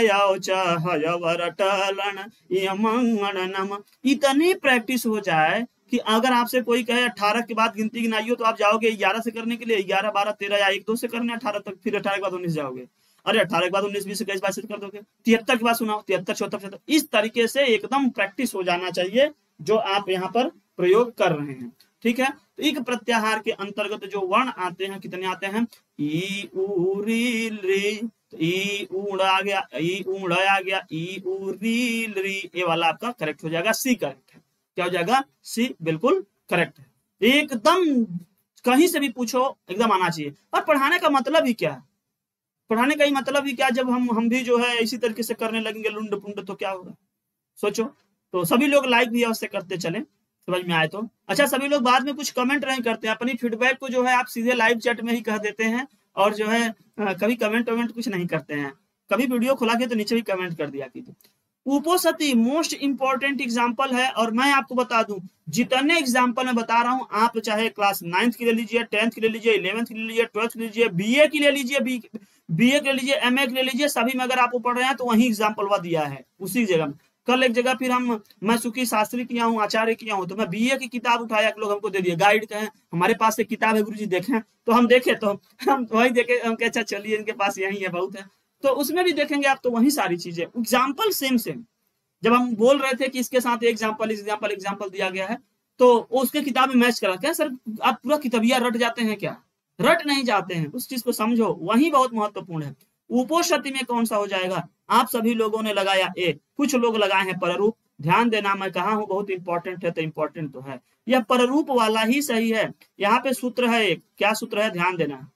मंगण नम। इतनी प्रैक्टिस हो जाए कि अगर आपसे कोई कहे अठारह के बाद गिनती गिनाइयो तो आप जाओगे ग्यारह से करने के लिए, ग्यारह बारह तेरह या एक दो से करने अठारह तक, फिर अठारह के बाद उन्नीस जाओगे। अरे अठारह के बाद उन्नीस बीस इक्कीस बाईस कर दोगे, तिहत्तर के बाद सुनाओ तिहत्तर चौहत्तर पचहत्तर। इस तरीके से एकदम प्रैक्टिस हो जाना चाहिए जो आप यहाँ पर प्रयोग कर रहे हैं। ठीक है, तो एक प्रत्याहार के अंतर्गत जो वर्ण आते हैं कितने आते हैं? ई उ री री, ई ऊड़ आ गया, ई ऊड़ आ गया, ई उ री री, ये वाला आपका करेक्ट हो जाएगा, सी करेक्ट है। क्या हो जाएगा? सी बिल्कुल करेक्ट है। एकदम कहीं से भी पूछो एकदम आना चाहिए। और पढ़ाने का मतलब ही क्या है? पढ़ाने का ही मतलब ही क्या? जब हम हम भी जो है इसी तरीके से करने लगेंगे लुंड पुंड तो क्या होगा सोचो। तो सभी लोग लाइक भी अवश्य करते चले, समझ में आए तो। अच्छा, सभी लोग बाद में कुछ कमेंट नहीं करते हैं, अपनी फीडबैक को जो है आप सीधे लाइव चैट में ही कह देते हैं और जो है कभी कमेंट वमेंट कुछ नहीं करते हैं। कभी वीडियो खुला के तो नीचे भी कमेंट कर दिया कीजिए। उपोसती मोस्ट इंपॉर्टेंट एग्जाम्पल है, और मैं आपको बता दूं जितने एग्जाम्पल मैं बता रहा हूं, आप चाहे क्लास नाइन्थ की ले लीजिए, टेंथ की ले लीजिए, इलेवेंथ की ले लीजिए, ट्वेल्थ की ले लीजिए, बीए की ले लीजिए, बी बीए की ले लीजिए, एमए की ले लीजिए, सभी में अगर आप पढ़ रहे हैं तो वही एग्जाम्पल वह दिया है उसी जगह में। कल एक जगह फिर हम मैं सुखी शास्त्री किया हूँ, आचार्य किया हूँ, तो मैं बीए की किताब उठाया, लोग हमको दे दिए गाइड कहें हमारे पास एक किताब है गुरुजी देखें, तो हम देखे तो हम वही देखे, हम कहे अच्छा चलिए इनके पास यही है बहुत है, तो उसमें भी देखेंगे आप तो वही सारी चीजें एग्जाम्पल सेम सेम। जब हम बोल रहे थे कि इसके साथ एग्जाम्पल एग्जाम्पल एग्जाम्पल दिया गया है तो उसके किताब में मैच करा। क्या सर आप पूरा किताबिया रट जाते हैं क्या? रट नहीं जाते हैं, उस चीज को समझो, वही बहुत महत्वपूर्ण है। उपोषति में कौन सा हो जाएगा? आप सभी लोगों ने लगाया ए, कुछ लोग लगाए हैं पररूप। ध्यान देना, मैं कहा हूं बहुत इंपॉर्टेंट है, तो इंपॉर्टेंट तो है, यह पररूप वाला ही सही है। यहाँ पे सूत्र है एक, क्या सूत्र है ध्यान देना,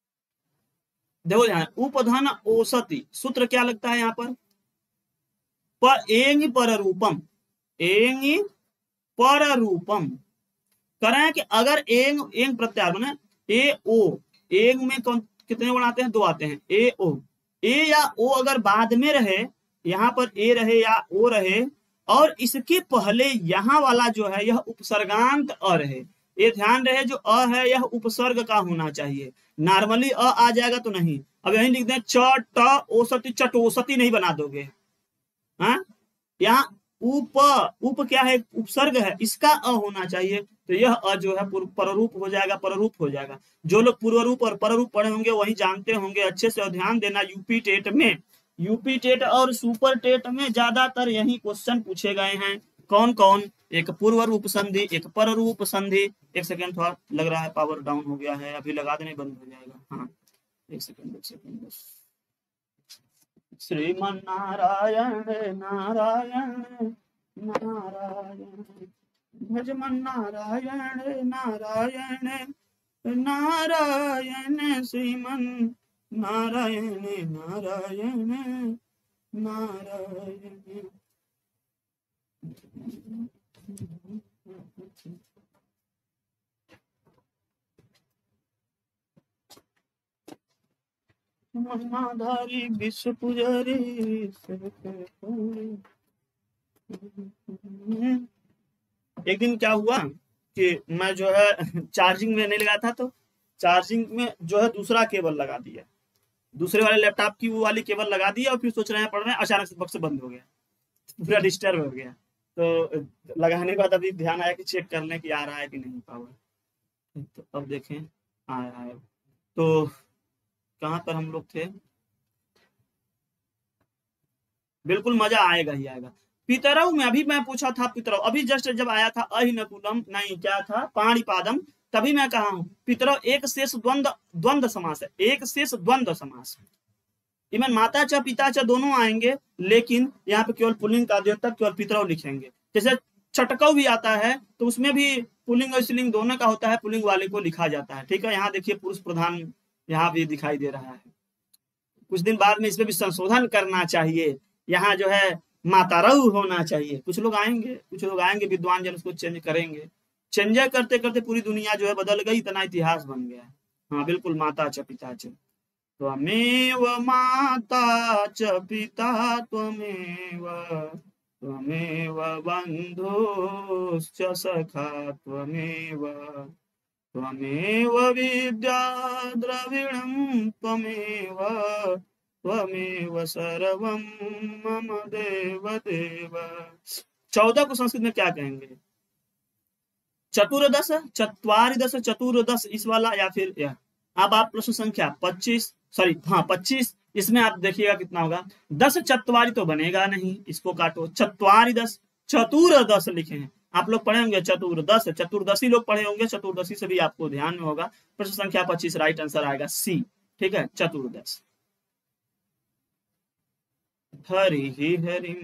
देखो ध्यान, उपधन औसति सूत्र क्या लगता है यहाँ पर? एंग पररूपम, एंग पररूपम करें कि अगर एंग एंग प्रत्याहार बने ए ओ, एंग में कौन कितने वर्ण आते हैं? दो आते हैं, ए ओ। ए या ओ अगर बाद में रहे, यहाँ पर ए रहे या ओ रहे, और इसके पहले यहाँ वाला जो है यह उपसर्गांत अ रहे, ये ध्यान रहे जो अ है यह उपसर्ग का होना चाहिए। नॉर्मली अ आ जाएगा तो नहीं, अब यही लिख दें च ट औसती, चटोसती नहीं बना दोगे। हाँ, यहाँ उप उप क्या है? उपसर्ग है, इसका अ होना चाहिए, तो यह अ जो है पररूप हो जाएगा, पररूप हो जाएगा। जो लोग पूर्वरूप और पररूप पढ़े होंगे वही जानते होंगे अच्छे से। और ध्यान देना, यूपी टेट में, यूपी टेट और सुपर टेट में ज्यादातर यही क्वेश्चन पूछे गए हैं। कौन कौन? एक पूर्व रूप संधि, एक पर रूप संधि। एक सेकेंड, थोड़ा लग रहा है पावर डाउन हो गया है, अभी लगा देने बंद हो जाएगा। हाँ एक सेकेंड, एक सेकेंड बस। श्रीमन नारायण नारायण नारायण, भजमन नारायण नारायण नारायण, श्रीमन नारायण नारायण नारायण। महाधारी विश्व पुजारी। एक दिन क्या हुआ कि मैं जो है चार्जिंग में नहीं लगा था, तो चार्जिंग में जो है दूसरा केबल लगा दिया, दूसरे वाले लैपटॉप की वो वाली केबल लगा दी और फिर सोच रहे हैं पढ़ रहे हैं, अचानक से बक्स बंद हो गया, पूरा डिस्टर्ब हो गया। तो लगाने के बाद अभी ध्यान आया कि चेक कर लें कि आ रहा है कि नहीं पावर। तो अब देखें आया है। तो कहाँ पर हम लोग थे? बिल्कुल मजा आएगा ही आएगा। पितरऊ में अभी मैं पूछा था, पितरऊ अभी जस्ट जब आया था, अहिनकुलम नहीं क्या था, पाणिपादम, तभी मैं कहा हूं पितरऊ एक शेष द्वंद्व, द्वंद्व समास है, एक शेष द्वंद्व समास। इवन माता च पिता च दोनों आएंगे, लेकिन यहाँ पे केवल पुल्लिंग का द्योतक केवल पितरऊ लिखेंगे। जैसे चटकऊ भी आता है तो उसमें भी पुल्लिंग और स्त्रीलिंग दोनों का होता है, पुल्लिंग वाले को लिखा जाता है। ठीक है, यहाँ देखिए पुरुष प्रधान यहाँ भी दिखाई दे रहा है। कुछ दिन बाद में इसमें भी संशोधन करना चाहिए, यहाँ जो है मातारऊ होना चाहिए। कुछ लोग आएंगे, कुछ लोग आएंगे विद्वान जन उसको चेंज करेंगे। चेंज करते करते पूरी दुनिया जो है बदल गई, इतना इतिहास बन गया। हाँ बिल्कुल, माता च पिता च, त्वमेव माता च पिता त्वमेव, त्वमेव बन्धुश्च सखा त्वमेव, त्वमेव विद्या द्रविणं त्वमेव, त्वमेव सर्वं मम देव देव। चौदह को संस्कृत में क्या कहेंगे? चतुर्दश, चत्वारिदश, चतुर्दश इस वाला, या फिर यह। अब आप प्रश्न संख्या पच्चीस, सॉरी हाँ पच्चीस, इसमें आप देखिएगा कितना होगा। दस चत्वारी तो बनेगा नहीं, इसको काटो। चत्वारिदश, चतुर्दश लिखे हैं आप लोग, पढ़े होंगे चतुर्दश, चतुर्दशी लोग पढ़े होंगे, चतुर्दशी से भी आपको ध्यान में होगा। प्रश्न संख्या पच्चीस राइट आंसर आएगा सी। ठीक है, चतुर्दश। हरि हरि,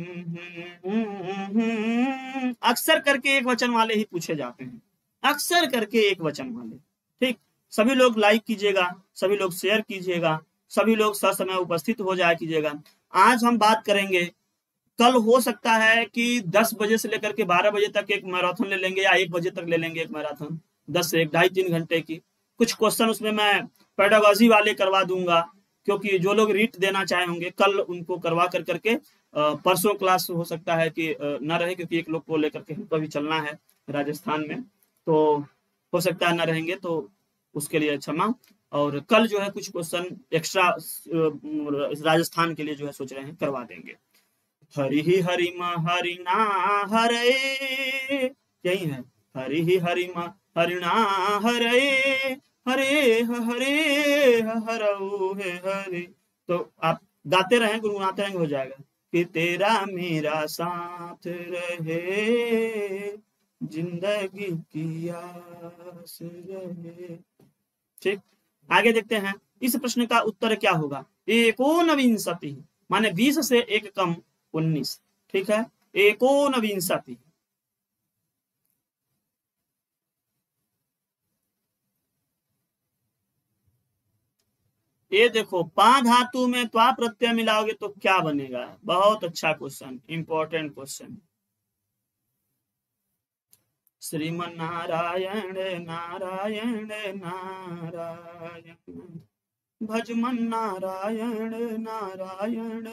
अक्सर करके एक वचन वाले ही पूछे जाते हैं, अक्सर करके एक वचन वाले। ठीक, सभी लोग लाइक कीजिएगा, सभी लोग शेयर कीजिएगा, सभी लोग ससमय उपस्थित हो जाया कीजिएगा। आज हम बात करेंगे, कल हो सकता है कि दस बजे से लेकर के बारह बजे तक एक मैराथन ले लेंगे, या एक बजे तक ले लेंगे एक मैराथन, दस से एक, ढाई तीन घंटे की। कुछ क्वेश्चन उसमें मैं पेडागॉजी वाले करवा दूंगा, क्योंकि जो लोग रीट देना चाहे होंगे कल उनको करवा कर करके परसों क्लास हो सकता है कि न रहे, क्योंकि एक लोग को लेकर के हमको भी चलना है राजस्थान में, तो हो सकता है न रहेंगे, तो उसके लिए क्षमा। और कल जो है कुछ क्वेश्चन एक्स्ट्रा राजस्थान के लिए जो है सोच रहे हैं करवा देंगे। हरि ही हरि म हरिणा हरे, यही है, हरि ही हरि म हरिणा हरे, हरे हरे हरऊ हे हरे। तो आप गाते रहें, गुनगुनाते रहेंगे, हो जाएगा। कि तेरा मेरा साथ रहे, जिंदगी की आस रहे। ठीक, आगे देखते हैं। इस प्रश्न का उत्तर क्या होगा? एकोनविंशति माने बीस से एक कम उन्नीस। ठीक है, एकोनविंशति। ये देखो, पा धातु में त्वा प्रत्यय मिलाओगे तो क्या बनेगा? बहुत अच्छा question, important question. Shriman Narayan Narayan Narayan, भजमन नारायण नारायण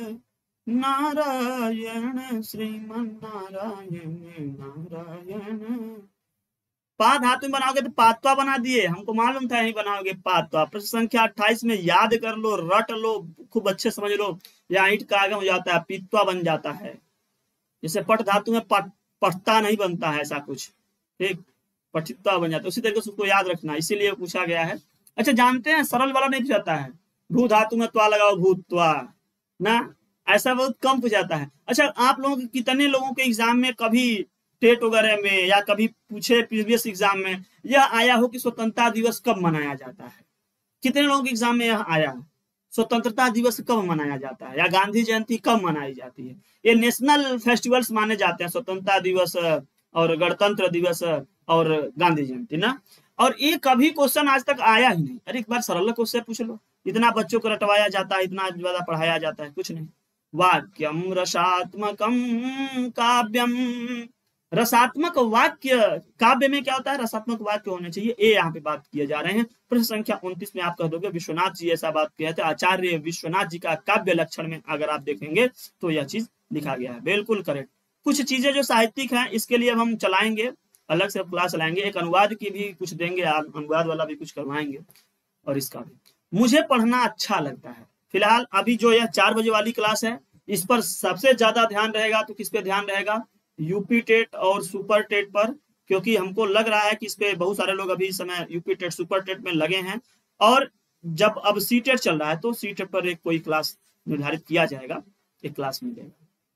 नारायण, श्रीमन नारायण नारायण। पा धातु में बनाओगे तो पात्वा बना दिए, हमको मालूम था यही बनाओगे पात्वा। प्रश्न संख्या अट्ठाईस में याद कर लो, रट लो, खूब अच्छे समझ लो, या ईंट का आगम हो जाता है, पीत्वा बन जाता है। जैसे पट धातु में पट, पटता नहीं बनता है, ऐसा कुछ। ठीक, पठित्वा बन जाता है, उसी तरीके से उसको याद रखना, इसीलिए पूछा गया है। अच्छा, जानते हैं सरल वाला नहीं पूछाता है, भू धातु में त्वा लगाओ भूतवा ना, ऐसा बहुत कम पूछाता है। अच्छा, आप लोगों के कितने लोगों के एग्जाम में कभी टेट वगैरह में या कभी पूछे प्रीवियस एग्जाम में यह आया हो कि स्वतंत्रता दिवस कब मनाया जाता है? कितने लोगों के एग्जाम में यह आया है? स्वतंत्रता दिवस कब मनाया जाता है, या गांधी जयंती कब मनाई जाती है? ये नेशनल फेस्टिवल्स माने जाते हैं, स्वतंत्रता दिवस और गणतंत्र दिवस और गांधी जयंती ना। और ये कभी क्वेश्चन आज तक आया ही नहीं। अरे एक बार सरल क्वेश्चन पूछ लो, इतना बच्चों को रटवाया जाता है, इतना ज्यादा पढ़ाया जाता है, कुछ नहीं। वाक्यम रसात्मकम काव्यम, रसात्मक वाक्य, काव्य में क्या होता है? रसात्मक वाक्य होने चाहिए, ये यहाँ पे बात किए जा रहे हैं। प्रश्न संख्या उनतीस में आप कह दोगे विश्वनाथ जी ऐसा बात किया थे, आचार्य विश्वनाथ जी का काव्य लक्षण में अगर आप देखेंगे तो यह चीज लिखा गया है, बिल्कुल करेक्ट। कुछ चीजें जो साहित्यिक हैं इसके लिए हम चलाएंगे, अलग से क्लास चलाएंगे, एक अनुवाद की भी कुछ देंगे, अनुवाद वाला भी कुछ करवाएंगे, और इसका भी। मुझे पढ़ना अच्छा लगता है, फिलहाल अभी जो यह चार बजे वाली क्लास है, इस पर सबसे ज्यादा ध्यान रहेगा। तो किस पे ध्यान रहेगा? यूपी टेट और सुपर टेट पर, क्योंकि हमको लग रहा है कि इस पे बहुत सारे लोग अभी इस समय यूपी टेट सुपर टेट में लगे हैं। और जब अब सी टेट चल रहा है तो सी टेट पर एक कोई क्लास निर्धारित किया जाएगा, एक क्लास मिलेगा।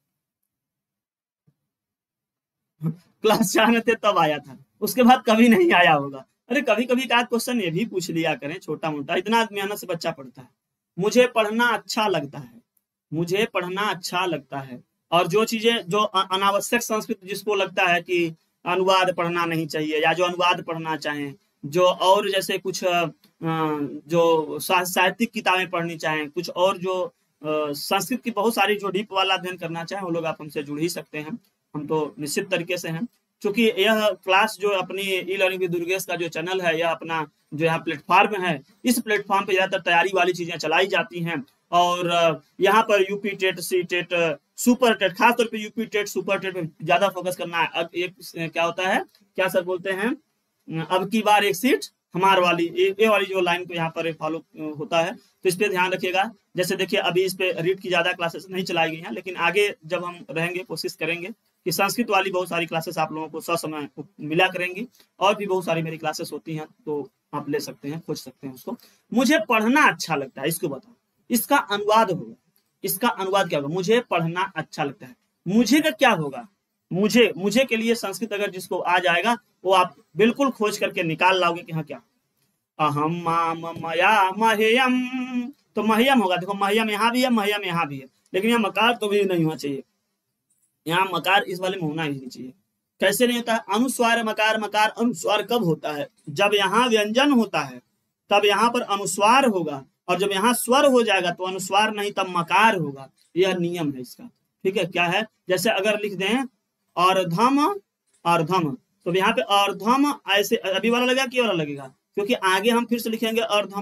क्लास चार में थे तब आया था, उसके बाद कभी नहीं आया होगा। अरे कभी कभी का क्वेश्चन ये भी पूछ लिया करें, छोटा मोटा, इतना मेहनत से बच्चा पढ़ता है। मुझे पढ़ना अच्छा लगता है, मुझे पढ़ना अच्छा लगता है। और जो चीजें जो अनावश्यक संस्कृत जिसको लगता है कि अनुवाद पढ़ना नहीं चाहिए, या जो अनुवाद पढ़ना चाहें, जो और जैसे कुछ जो साहित्यिक किताबें पढ़नी चाहें, कुछ और जो संस्कृत की बहुत सारी जो डीप वाला अध्ययन करना चाहें, वो लोग आप हमसे जुड़ ही सकते हैं। हम तो निश्चित तरीके से हैं, क्योंकि यह क्लास जो अपनी ई लर्निंग विद दुर्गेश का जो चैनल है, यह अपना जो यहाँ प्लेटफॉर्म है, इस प्लेटफॉर्म पे ज्यादातर तैयारी वाली चीजें चलाई जाती हैं। और यहाँ पर UP TET, C TET, super TET, खासतौर पे यूपी टेट सुपर टेट पे ज्यादा फोकस करना है। अब एक क्या होता है, क्या सर बोलते हैं, अब की बार एक सीट हमार वाली, ए वाली जो लाइन को यहाँ पर फॉलो होता है, तो इस पे ध्यान रखिएगा। जैसे देखिए अभी इस पे रीड की ज्यादा क्लासेस नहीं चलाई गई हैं, लेकिन आगे जब हम रहेंगे कोशिश करेंगे कि संस्कृत वाली बहुत सारी क्लासेस आप लोगों को ससमय मिला करेंगी। और भी बहुत सारी मेरी क्लासेस होती हैं, तो आप ले सकते हैं, खोज सकते हैं उसको। मुझे पढ़ना अच्छा लगता है, इसको बताओ, इसका अनुवाद होगा, इसका अनुवाद क्या होगा? मुझे पढ़ना अच्छा लगता है, मुझे का क्या होगा? मुझे, मुझे के लिए संस्कृत अगर जिसको आ जाएगा वो आप बिल्कुल खोज करके निकाल लाओगे कि हाँ क्या, अहम माम मया मह्यम, तो मह्यम होगा। देखो मह्यम यहाँ भी है, मह्यम यहाँ भी है, लेकिन यहाँ मकार तो भी नहीं होना चाहिए, यहाँ मकार इस वाले में होना ही नहीं चाहिए। कैसे नहीं होता है? अनुस्वार मकार, मकार अनुस्वार कब होता है? जब यहाँ व्यंजन होता है तब यहाँ पर अनुस्वार होगा, और जब यहाँ स्वर हो जाएगा तो अनुस्वार नहीं तब मकार होगा। यह नियम है इसका, ठीक है। क्या है? जैसे अगर लिख दें अर्धम अर्धम, तो यहाँ पे अर्धम ऐसे अभी वाला लगेगा कि वाला लगेगा, क्योंकि आगे हम फिर से लिखेंगे अर्धम।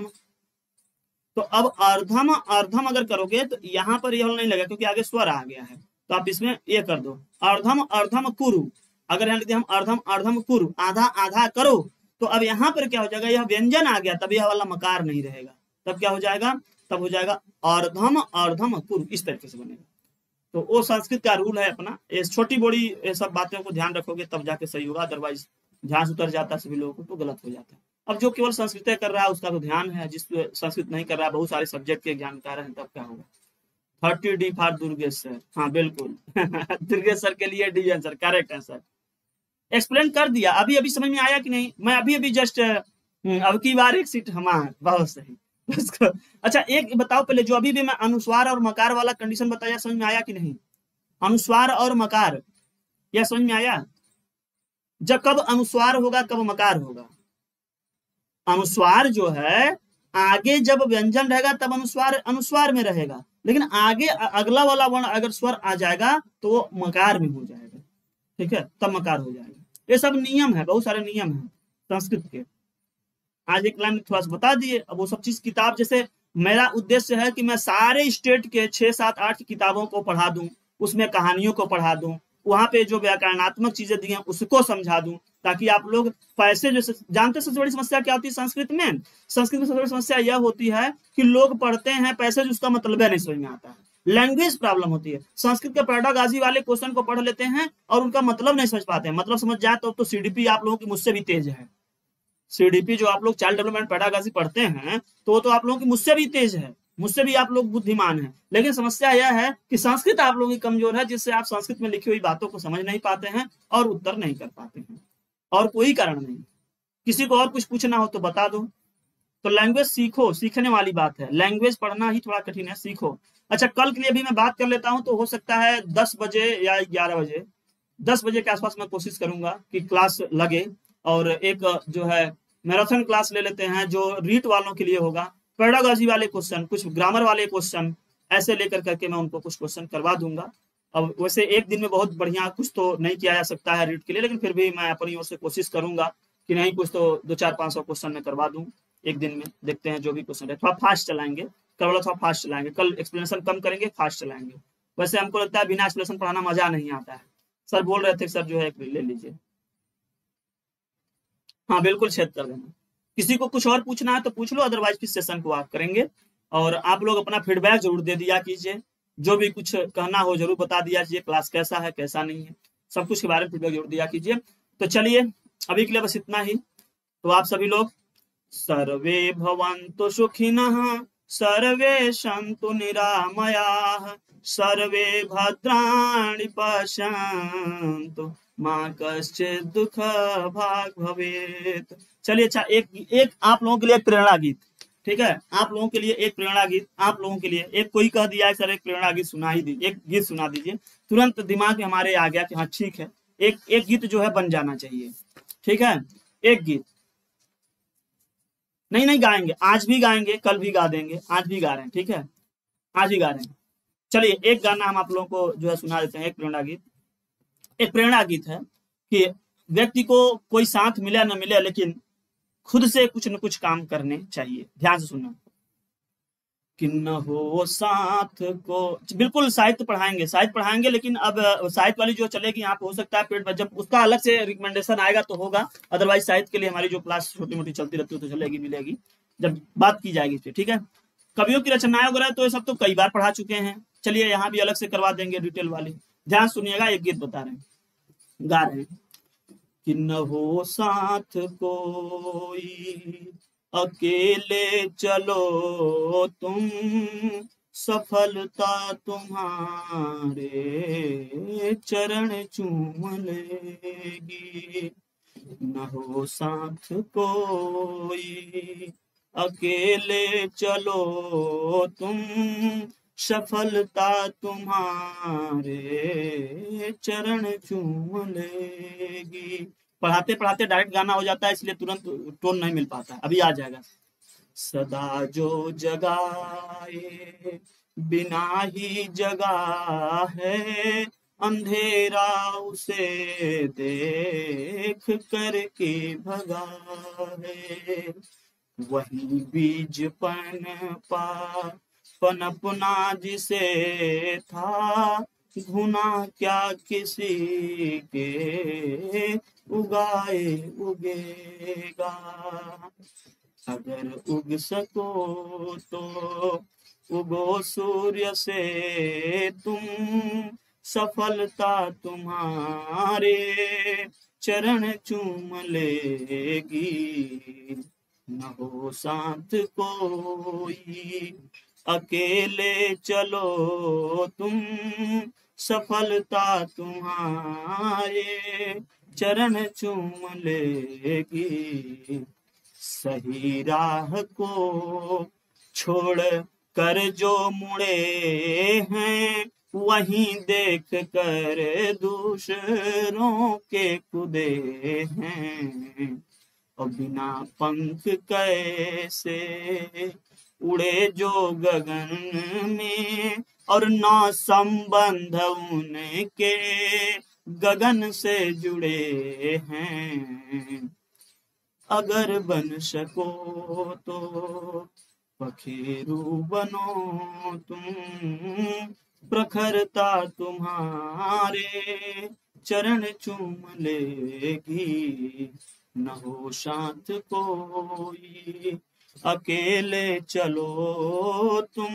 तो अब अर्धम अर्धम अगर करोगे तो यहाँ पर यह वाला नहीं लगेगा, क्योंकि आगे स्वर आ गया है। तो आप इसमें ये कर दो, अर्धम अर्धम कुरु। अगर यहाँ लिखते हम अर्धम अर्धम कुरु, आधा आधा करो, तो अब यहाँ पर क्या हो जाएगा, यह व्यंजन आ गया, तब यह वाला मकार नहीं रहेगा। तब क्या हो जाएगा? तब हो जाएगा अर्धम अर्धम कुरु, इस तरीके से बनेगा। तो वो संस्कृत का रूल है अपना। ये छोटी बड़ी ये सब बातों को ध्यान रखोगे तब जाके सही होगा, अदरवाइज ध्यान उतर जाता है सभी लोगों को तो गलत हो जाता है। अब जो केवल संस्कृत कर रहा है उसका तो ध्यान है, जिस संस्कृत नहीं कर रहा है, बहुत सारे सब्जेक्ट के जानकार हैं, तब क्या होगा? Thirty D for Durgesh sir, हाँ बिल्कुल दुर्गेश सर के लिए डी आंसर करेक्ट है सर। एक्सप्लेन कर दिया, अभी अभी समझ में आया कि नहीं? मैं अभी अभी जस्ट अब की बार एक सीट हमार, बहुत सही उसको। अच्छा एक बताओ पहले, जो अभी भी मैं अनुस्वार और मकार वाला कंडीशन बताया, समझ में आया कि नहीं? अनुस्वार और मकार, यह समझ में आया? जब कब अनुस्वार होगा कब मकार होगा? अनुस्वार जो है आगे जब व्यंजन रहेगा तब अनुस्वार अनुस्वार में रहेगा, लेकिन आगे अगला वाला वर्ण अगर स्वर आ जाएगा तो वो मकार में हो जाएगा, ठीक है, तब मकार हो जाएगा। ये सब नियम है, बहुत सारे नियम है संस्कृत के। आज एक लाइन थोड़ा सा बता दिए। अब वो सब चीज किताब, जैसे मेरा उद्देश्य है कि मैं सारे स्टेट के छह सात आठ किताबों को पढ़ा दूं, उसमें कहानियों को पढ़ा दूं, वहां पे जो व्याकरणात्मक चीजें दी हैं उसको समझा दूं, ताकि आप लोग पैसे जो जानते हैं। सबसे बड़ी समस्या क्या होती है संस्कृत में? संस्कृत में सबसे बड़ी समस्या यह होती है कि लोग पढ़ते हैं पैसे उसका मतलब नहीं समझ में आता है, लैंग्वेज प्रॉब्लम होती है। संस्कृत के पैडागॉजी वाले क्वेश्चन को पढ़ लेते हैं और उनका मतलब नहीं समझ पाते हैं। मतलब समझ जाए तो, तो सीडीपी आप लोगों की मुझसे भी तेज है। सीडीपी जो आप लोग चाइल्ड डेवलपमेंट पैडागॉजी पढ़ते हैं तो तो आप लोगों की मुझसे भी तेज है, मुझसे भी आप लोग बुद्धिमान हैं। लेकिन समस्या यह है कि संस्कृत आप लोगों की कमजोर है, जिससे आप संस्कृत में लिखी हुई बातों को समझ नहीं पाते हैं और उत्तर नहीं कर पाते हैं, और कोई कारण नहीं। किसी को और कुछ पूछना हो तो बता दो। तो लैंग्वेज सीखो, सीखने वाली बात है, लैंग्वेज पढ़ना ही थोड़ा कठिन है, सीखो। अच्छा कल के लिए भी मैं बात कर लेता हूं, तो हो सकता है दस बजे या ग्यारह बजे दस बजे के आसपास मैं कोशिश करूंगा कि क्लास लगे, और एक जो है मैराथन क्लास ले लेते हैं जो रीट वालों के लिए होगा। पैडागॉजी वाले क्वेश्चन, कुछ ग्रामर वाले क्वेश्चन, ऐसे लेकर करके मैं उनको कुछ क्वेश्चन करवा दूंगा। अब वैसे एक दिन में बहुत बढ़िया कुछ तो नहीं किया जा सकता है रीट के लिए, लेकिन फिर भी मैं अपनी ओर से कोशिश करूंगा कि नहीं कुछ तो दो चार पाँच सौ क्वेश्चन में करवा दूं एक दिन में। देखते हैं जो भी क्वेश्चन है, थोड़ा फास्ट चलाएंगे, कल वाला थोड़ा फास्ट चलाएंगे, कल एक्सप्लेनेशन कम करेंगे, फास्ट चलाएंगे। वैसे हमको लगता है बिना एक्सप्लेनेशन पढ़ाना मजा नहीं आता है। सर बोल रहे थे सर जो है ले लीजिए, हाँ बिल्कुल छेद कर देना। किसी को कुछ और पूछना है तो पूछ लो, अदरवाइज फिर सेशन को आप करेंगे। और आप लोग अपना फीडबैक जरूर दे दिया कीजिए, जो भी कुछ कहना हो जरूर बता दिया कीजिए, क्लास कैसा है कैसा नहीं है, सब कुछ के बारे में फीडबैक जरूर दिया कीजिए। तो चलिए अभी के लिए बस इतना ही। तो आप सभी लोग सर्वे भवन्तु सुखिनः, सर्वे सन्तु निरामयाः, सर्वे भद्राणि पश्यन्तु मा कश्चित् दुःख भाग् भवेत्। चलिए अच्छा, एक एक आप लोगों के लिए एक प्रेरणा गीत, ठीक है, आप लोगों के लिए एक प्रेरणा गीत, आप लोगों के लिए एक, कोई कह दिया है सर एक प्रेरणा गीत सुना ही दीजिए, एक गीत सुना दीजिए। तुरंत दिमाग में हमारे आ गया कि हाँ ठीक है, एक एक गीत जो है बन जाना चाहिए, ठीक है, एक गीत। नहीं नहीं गाएंगे, आज भी गाएंगे, कल भी गा देंगे, आज भी गा रहे हैं, ठीक है, आज ही गा रहे हैं। चलिए एक गाना हम आप लोगों को जो है सुना देते हैं, एक प्रेरणा गीत। एक प्रेरणा गीत है कि व्यक्ति को कोई साथ मिले न मिले, लेकिन खुद से कुछ न कुछ काम करने चाहिए। ध्यान से सुनना। कि न हो साथ को, बिल्कुल साहित्य पढ़ाएंगे, साहित्य पढ़ाएंगे, लेकिन अब साहित्य वाली जो चलेगी यहाँ पे हो सकता है पेट, जब उसका अलग से रिकमेंडेशन आएगा तो होगा, अदरवाइज साहित्य के लिए हमारी जो क्लास छोटी मोटी चलती रहती है तो चलेगी, मिलेगी जब बात की जाएगी इस पर, ठीक है। कवियों की रचनाएं वगैरह तो ये सब तो कई बार पढ़ा चुके हैं, चलिए यहाँ भी अलग से करवा देंगे डिटेल वाली। ध्यान सुनिएगा, एक गीत बता रहे हैं, गा रहे हैं। कि न हो साथ कोई अकेले चलो तुम, सफलता तुम्हारे चरण चूम लेगी। न हो साथ कोई अकेले चलो तुम, सफलता तुम्हारे चरण चूम लेगी। पढ़ाते पढ़ाते डायरेक्ट गाना हो जाता है, इसलिए तुरंत टोन नहीं मिल पाता, अभी आ जाएगा। सदा जो जगाए बिना ही जगा है, अंधेरा उसे देख करके भगा है। वही बीज पनपा पनपना जिसे था, गुना क्या किसी के उगाए उगेगा। अगर उग सको तो उगो सूर्य से तुम, सफलता तुम्हारे चरण चूम लेगी। न हो साथ कोई अकेले चलो तुम, सफलता तुम्हारे चरण चूम लेगी। सही राह को छोड़ कर जो मुड़े हैं, वहीं देख कर दूसरों के कुदे हैं। और बिना पंख कैसे उड़े जो गगन में, और ना संबंध उनके गगन से जुड़े हैं। अगर बन सको तो पखेरु बनो तुम, प्रखरता तुम्हारे चरण चूम लेगी। न हो साथ कोई अकेले चलो तुम,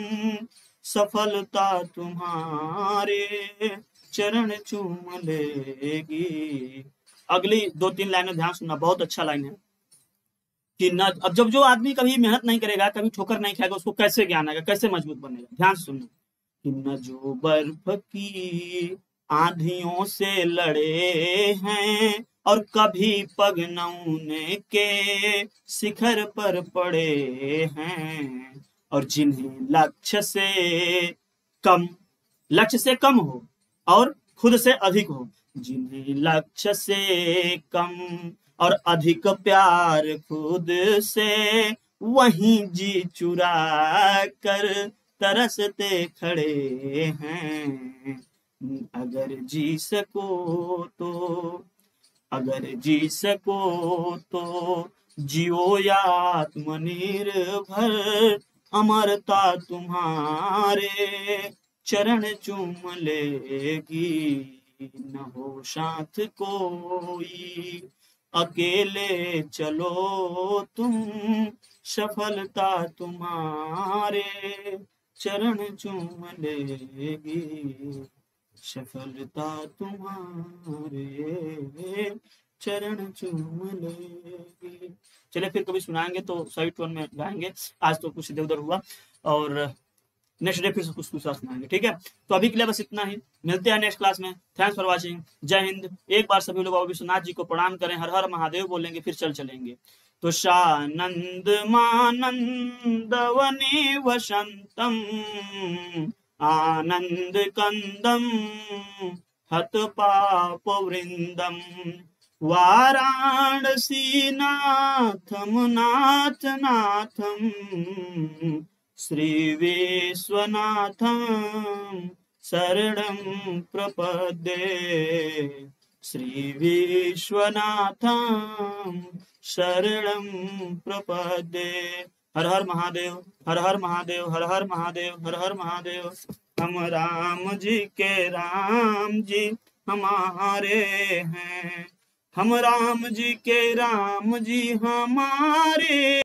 सफलता तुम्हारे चरण चूम लेगी। अगली दो तीन लाइनें ध्यान सुनना, बहुत अच्छा लाइन है। कि न, अब जब जो आदमी कभी मेहनत नहीं करेगा, कभी ठोकर नहीं खाएगा, उसको कैसे ज्ञान आएगा, कैसे मजबूत बनेगा। ध्यान सुनना। कि न जो बर्फ की आंधियों से लड़े हैं, और कभी पग नौने के शिखर पर पड़े हैं। और जिन्हें लक्ष्य से कम, लक्ष्य से कम हो और खुद से अधिक हो, जिन्हें लक्ष्य से कम और अधिक प्यार खुद से, वहीं जी चुरा कर तरसते खड़े हैं। अगर जी सको तो अगर जी सको तो जियो या आत्मनिर्भर, अमरता तुम्हारे चरण चूम लेगी। न हो साथ कोई अकेले चलो तुम, सफलता तुम्हारे चरण चूम लेगी, सफलता तुम्हारे चरण चूम लेगी। चलिए फिर कभी सुनाएंगे तो सही टोन में गाएंगे, आज तो कुछ इधर उधर हुआ, और नेक्स्ट डे फिर से कुछ दूसरा सुनाएंगे, ठीक है। तो अभी के लिए बस इतना ही, मिलते हैं नेक्स्ट क्लास में। Thanks for watching, Jai Hind. एक बार सभी लोग बाबा विश्वनाथ जी को प्रणाम करें, हर हर महादेव बोलेंगे, फिर चल चलेंगे। तो शानंद मानंद वने वसंतम, आनंद कंदम हत पाप वृंदम, वाराणसी नाथम नाथ नाथम, श्री विश्वनाथं शरणं प्रपद्ये, श्री विश्वनाथं शरणं प्रपद्ये। हर हर महादेव, हर हर महादेव, हर हर महादेव, हर हर महादेव। हम राम जी के राम जी हमारे हैं, हम राम जी के राम जी हमारे